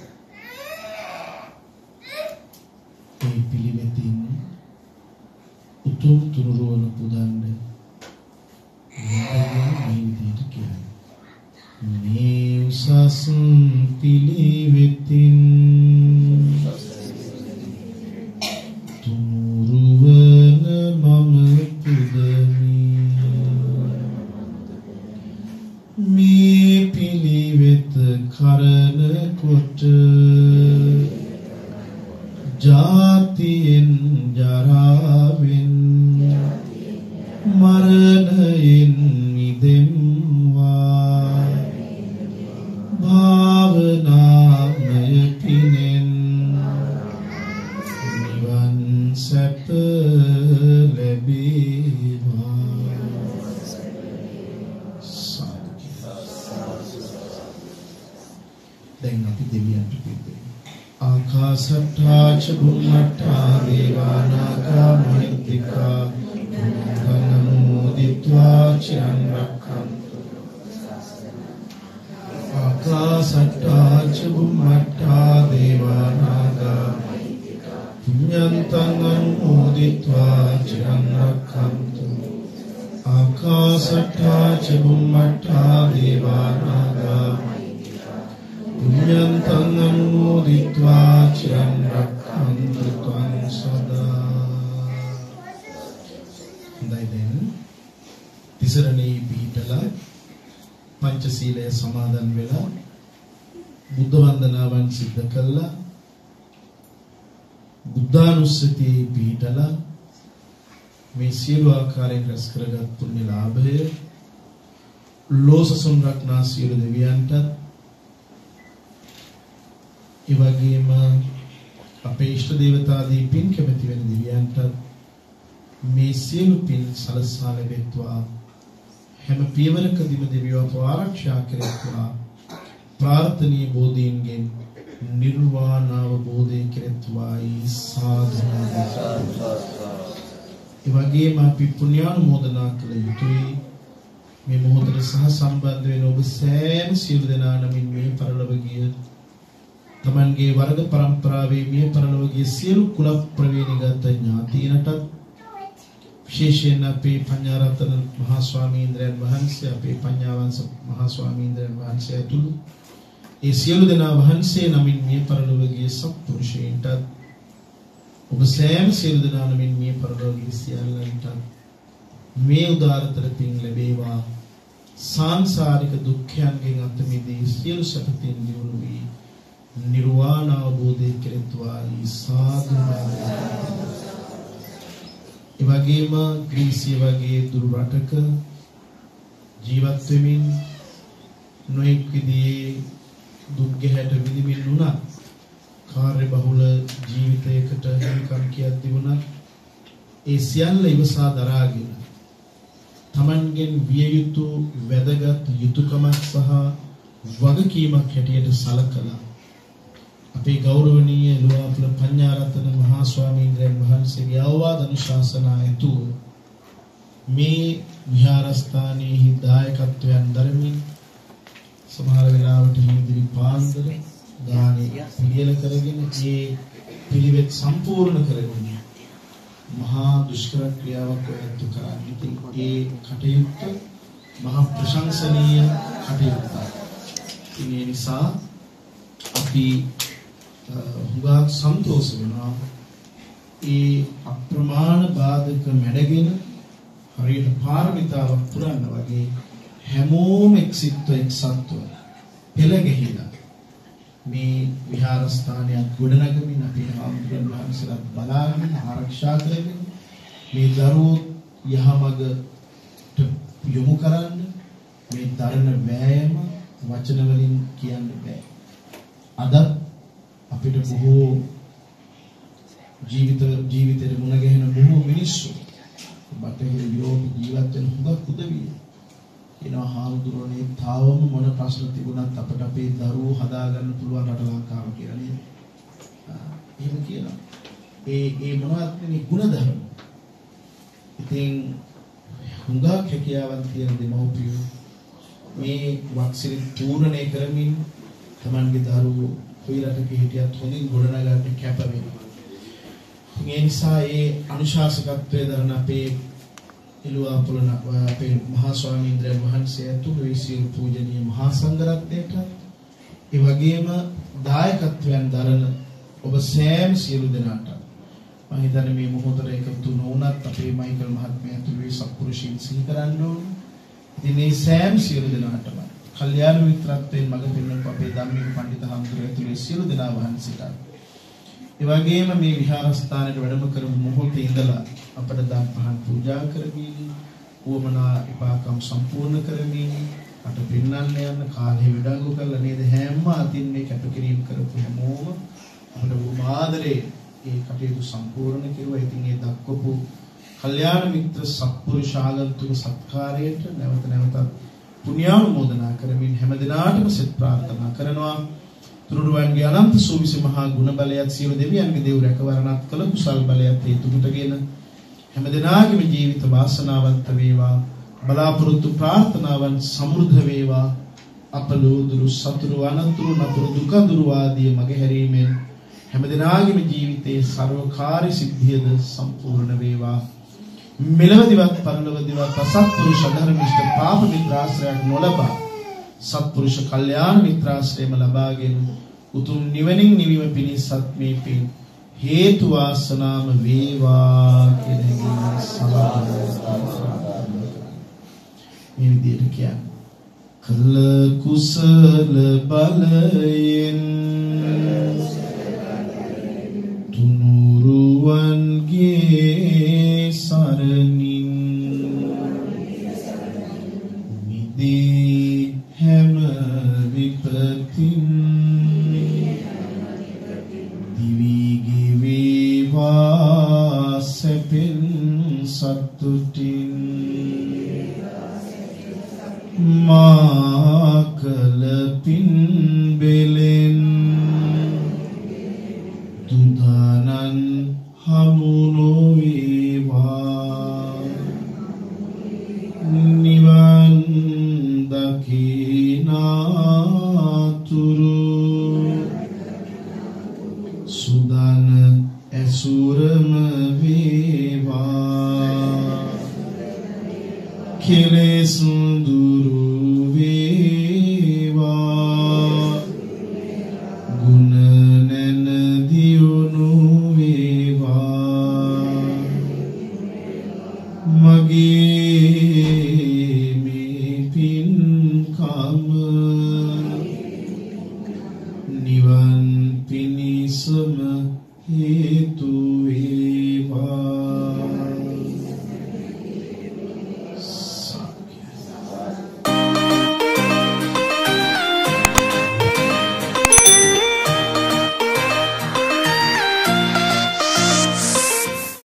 ඒ පිළිවෙතින් උතුම් තුරුරුවන පුදන්න මේ විදිහට කියයි. මේ උසස් පිළිවෙතින් තුරුරුවන මම පුදමි. මේ පිළිවෙත කරන කොට ජාතියෙන් ජරාවෙන් මරණයෙන් මිදෙම්වා. භාවනාමය පිනෙන් නිවන් සැප ලැබේවා. දැන් අපි දෙවියන්ට පිළිදෙමු. ආකාශට්ටා ච බුම්මට්ටා දේවානාගා මහිත්‍තිකා නමෝදිත්වා චිරන් රක්ඛන්තු. ආකාශට්ටා ච බුම්මට්ටා දේවානාගා පුඤ්ඤන්තං අනුමෝදිत्वा චිරං රක්ඛන්තු ආකාශට්ඨා ච බුම්මට්ඨා දේවා නාග පුඤ්ඤන්තං අනුමෝදිत्वा චිරං රක්ඛන්තු ත්වං සදා. දැන් තිසරණේ පිහිටලා පංචශීලය සමාදන් වෙලා බුද්ධ වන්දනාවන් සිද්ධ කළා බුද්ධානුස්සතියේ පිහිටලා මේ සියලු ආකාරයෙන් රැස් කරගත් පුණ්‍ය ලාභය ලෝසසුන් රක්නා සියලු දෙවියන්ට ඒ වගේම අපේ ඉෂ්ට දේවතාදී පින් කැමති වෙන දෙවියන්ට මේ සියලු පින් සලසා ලැබෙත්වා හැම පියවරකදීම දෙවියෝ ආරක්ෂා කෙරෙත්වා ප්‍රාර්ථනීය බෝධීන්ගෙන් නිර්වාණ අවබෝධය කෙරෙත්වායි සාදු. ඒ වගේම අපි පුණ්‍යානුමෝදනා කළ යුතුයි මේ මොහොතේ සහ සම්බන්ධ වෙන ඔබ සෑම සියලු දෙනා නමින් මේ පරලොව ගිය තමන්ගේ වර්ග පරම්පරාවේ මේ පරලොව ගිය සියලු කුල ප්‍රවේණිගත ඥාතීනට විශේෂයෙන් අපේ පඤ්ඤාරතන මහා ස්වාමීන්ද්‍රයන් වහන්සේ අපේ පඤ්ඤාවංශ මහා ස්වාමීන්ද්‍රයන් වහන්සේ ඇතුළු ඒ සියලු දෙනා වහන්සේ නමින් මේ පරලොව ගිය සත්පුරුෂයන්ට ඔබ සෑම සියලු දෙනා නමින් මේ පරලොව ගිය සියල්ලන්ට මේ උදාරතර පින් ලැබේවා සංසාරික දුක්ඛයන්ගෙන් අත මිදී සියලු සැපතින් දියුණු වී නිර්වාණ අවබෝධය කෙරෙත්වා සාදු. ඒ වගේම ග්‍රීසිය වගේ දුරු රටක ජීවත් වෙමින් නොඑක් විදිහේ දුක් ගැහැට විඳින්න උනා කාර්ය බහුල ජීවිතයකට හිමිකම් කියද්දී වුණා ඒ සියල්ල ඉවසා දරාගෙන තමන්ගෙන් විය යුතු වැදගත් යුතුයකමක් සහ වගකීමක් හැටියට සලකලා අපේ ගෞරවනීය ලෝවාපුල පඤ්ඤාරතන මහා ස්වාමීන් වහන්සේගේ අවවාද අනුශාසනා ඇතුව මේ විහාරස්ථානයේ දායකත්වයන් දරමින් සමහර වෙලාවට හිමිදිරි පාන්දර දානේ පිළියෙල කරගෙන මේ පිළිවෙත් සම්පූර්ණ කරගෙන මහා දුෂ්කර ක්‍රියාවක් වේතු කරන්නේ. ඉතින් ඒ කටයුත්ත මහා ප්‍රශංසනීය කටයුත්තක්. ඒ නිසා අපි හුඟක් සන්තෝෂ වෙනවා ඒ අප්‍රමාණ බාධක මැඩගෙන හරියට පාරමිතාවක් පුරන්න වගේ හැමෝම එක්සිටව එක්සත්ව පෙළ ගැහිලා මේ විහාරස්ථානයක් ගොඩනගමින් අපේ ආම්බුරන් වහන්සේලා බලාගෙන ආරක්ෂා කරගෙන මේ දරුවෝ යහමඟට යොමු කරන්න මේ දරණ වෑයම වචන වලින් කියන්න බෑ. අද අපිට බොහෝ ජීවිත ජීවිතේ මුණ ගැහෙන බොහෝ මිනිස්සු බටහිර යුරෝප ජීවත් වෙන හුඟක් උදවිය එනවා හාමුදුරනේ තාවම මොන ප්‍රශ්න තිබුණත් අපිට අපේ දරුවෝ හදාගන්න පුළුවන් රට ලංකාව කියලා නේද? එහෙම කියනවා. ඒ ඒ මොනවද මේ ගුණධර්ම. ඉතින් හුඟක් හැකියාවන් තියෙන දෙමව්පියෝ මේ වක්සිරි පූර්ණේ කරමින් තමන්ගේ දරුවෝ කොයි රටක හිටියත් හොඳින් ගොඩනගන්න කැප වෙනවා. ඒ නිසා ඒ අනුශාසකත්වයේ දරන අපේ එළුවාපොළ අපේ මහා ස්වාමීන් වහන්සේ ඇතුළු ඒ සියලු පූජනීය මහා සංඝරත්නයට ඒ වගේම දායකත්වයන් දරන ඔබ සෑම සියලු දෙනාට මම හිතන්නේ මේ මොහොතේ එකතු නොවුනත් අපේ මයිකල් මහත්මයා ඇතුළු ඒ සත්පුරුෂයන් සිහි කරන්න ඕන. ඉතින් මේ සෑම සියලු දෙනාටම කල්යාණ මිත්‍රත්වයෙන් මඟ පෙන්වන අපේ ධම්මික පඬිත හඳුර ඇතුළු සියලු දෙනා වහන්සේට ඒ වගේම මේ විහාරස්ථානයේ වැඩම කරමු මොහොතේ ඉඳලා අපට දාන පහන් පූජා කරමින් වමනා විපාකම් සම්පූර්ණ කරමින් අට පින්නන්න යන කාලේ විඩංගු කරලා නේද හැම අතින් මේ කැපකිරීම කරපු හැමෝම අපට උමාදරේ ඒ කටයුතු සම්පූර්ණ කෙරුවා. ඉතින් ඒ දක්වපු කල්යාණ මිත්‍ර සත්පුරුෂාගන්තුක සත්කාරයට නැවත නැවතත් පුණ්‍යානුමෝදනා කරමින් හැම දිනාටම සෙත් ප්‍රාර්ථනා කරනවා. තුරුරුවන්ගේ අනන්ත සූවිසි මහා ගුණ බලයත් සියලු දෙවියන්ගේ දේව රැකවරණත් කළ කුසල් බලයත් හේතු කොටගෙන හැම දිනාගේම ජීවිත වාසනාවන්ත වේවා. බලාපොරොත්තු ප්‍රාර්ථනාවන් සමෘද්ධ වේවා. අපලෝදුරු සතුරු අනතුරු නතුරු දුක දුරු ආදී මගහැරීමෙන් හැමදෙනාගේම ජීවිතයේ ਸਰවකාර්ය සිද්ධියද සම්පූර්ණ වේවා. මෙලවදිවත් පරලොවදිවත් අසත්පුරුෂ ධර්මිෂ්ඨ පාප මිත්‍රාශ්‍රයක් නොලබා සත්පුරුෂ කල්යාණ මිත්‍රාශ්‍රයම ලබාගෙන උතුම් නිවනින් නිවීම පිණිසත් මේ පින් හේතු වාසනාම වේවා කියන සමාධිය මේ විදිහට කියන්නේ කළ කුසල බලයෙන් තුනුරුවන්ගේ සරණින් මිදී හැම විපතින් දිවිගේ වේවා සැපෙන් සතුටින් මා කළ පින් බෙලෙන් දුදානන් හමු නොවේවා නිවන් දකිනාතුරු සුදාන ඇසුරම වේවා කෙලෙස් දුරු වේවා ගුණ නැන දියුණු වේවා මගේ මේ පින්කම නිවන් පිණිසම හේතු වේවා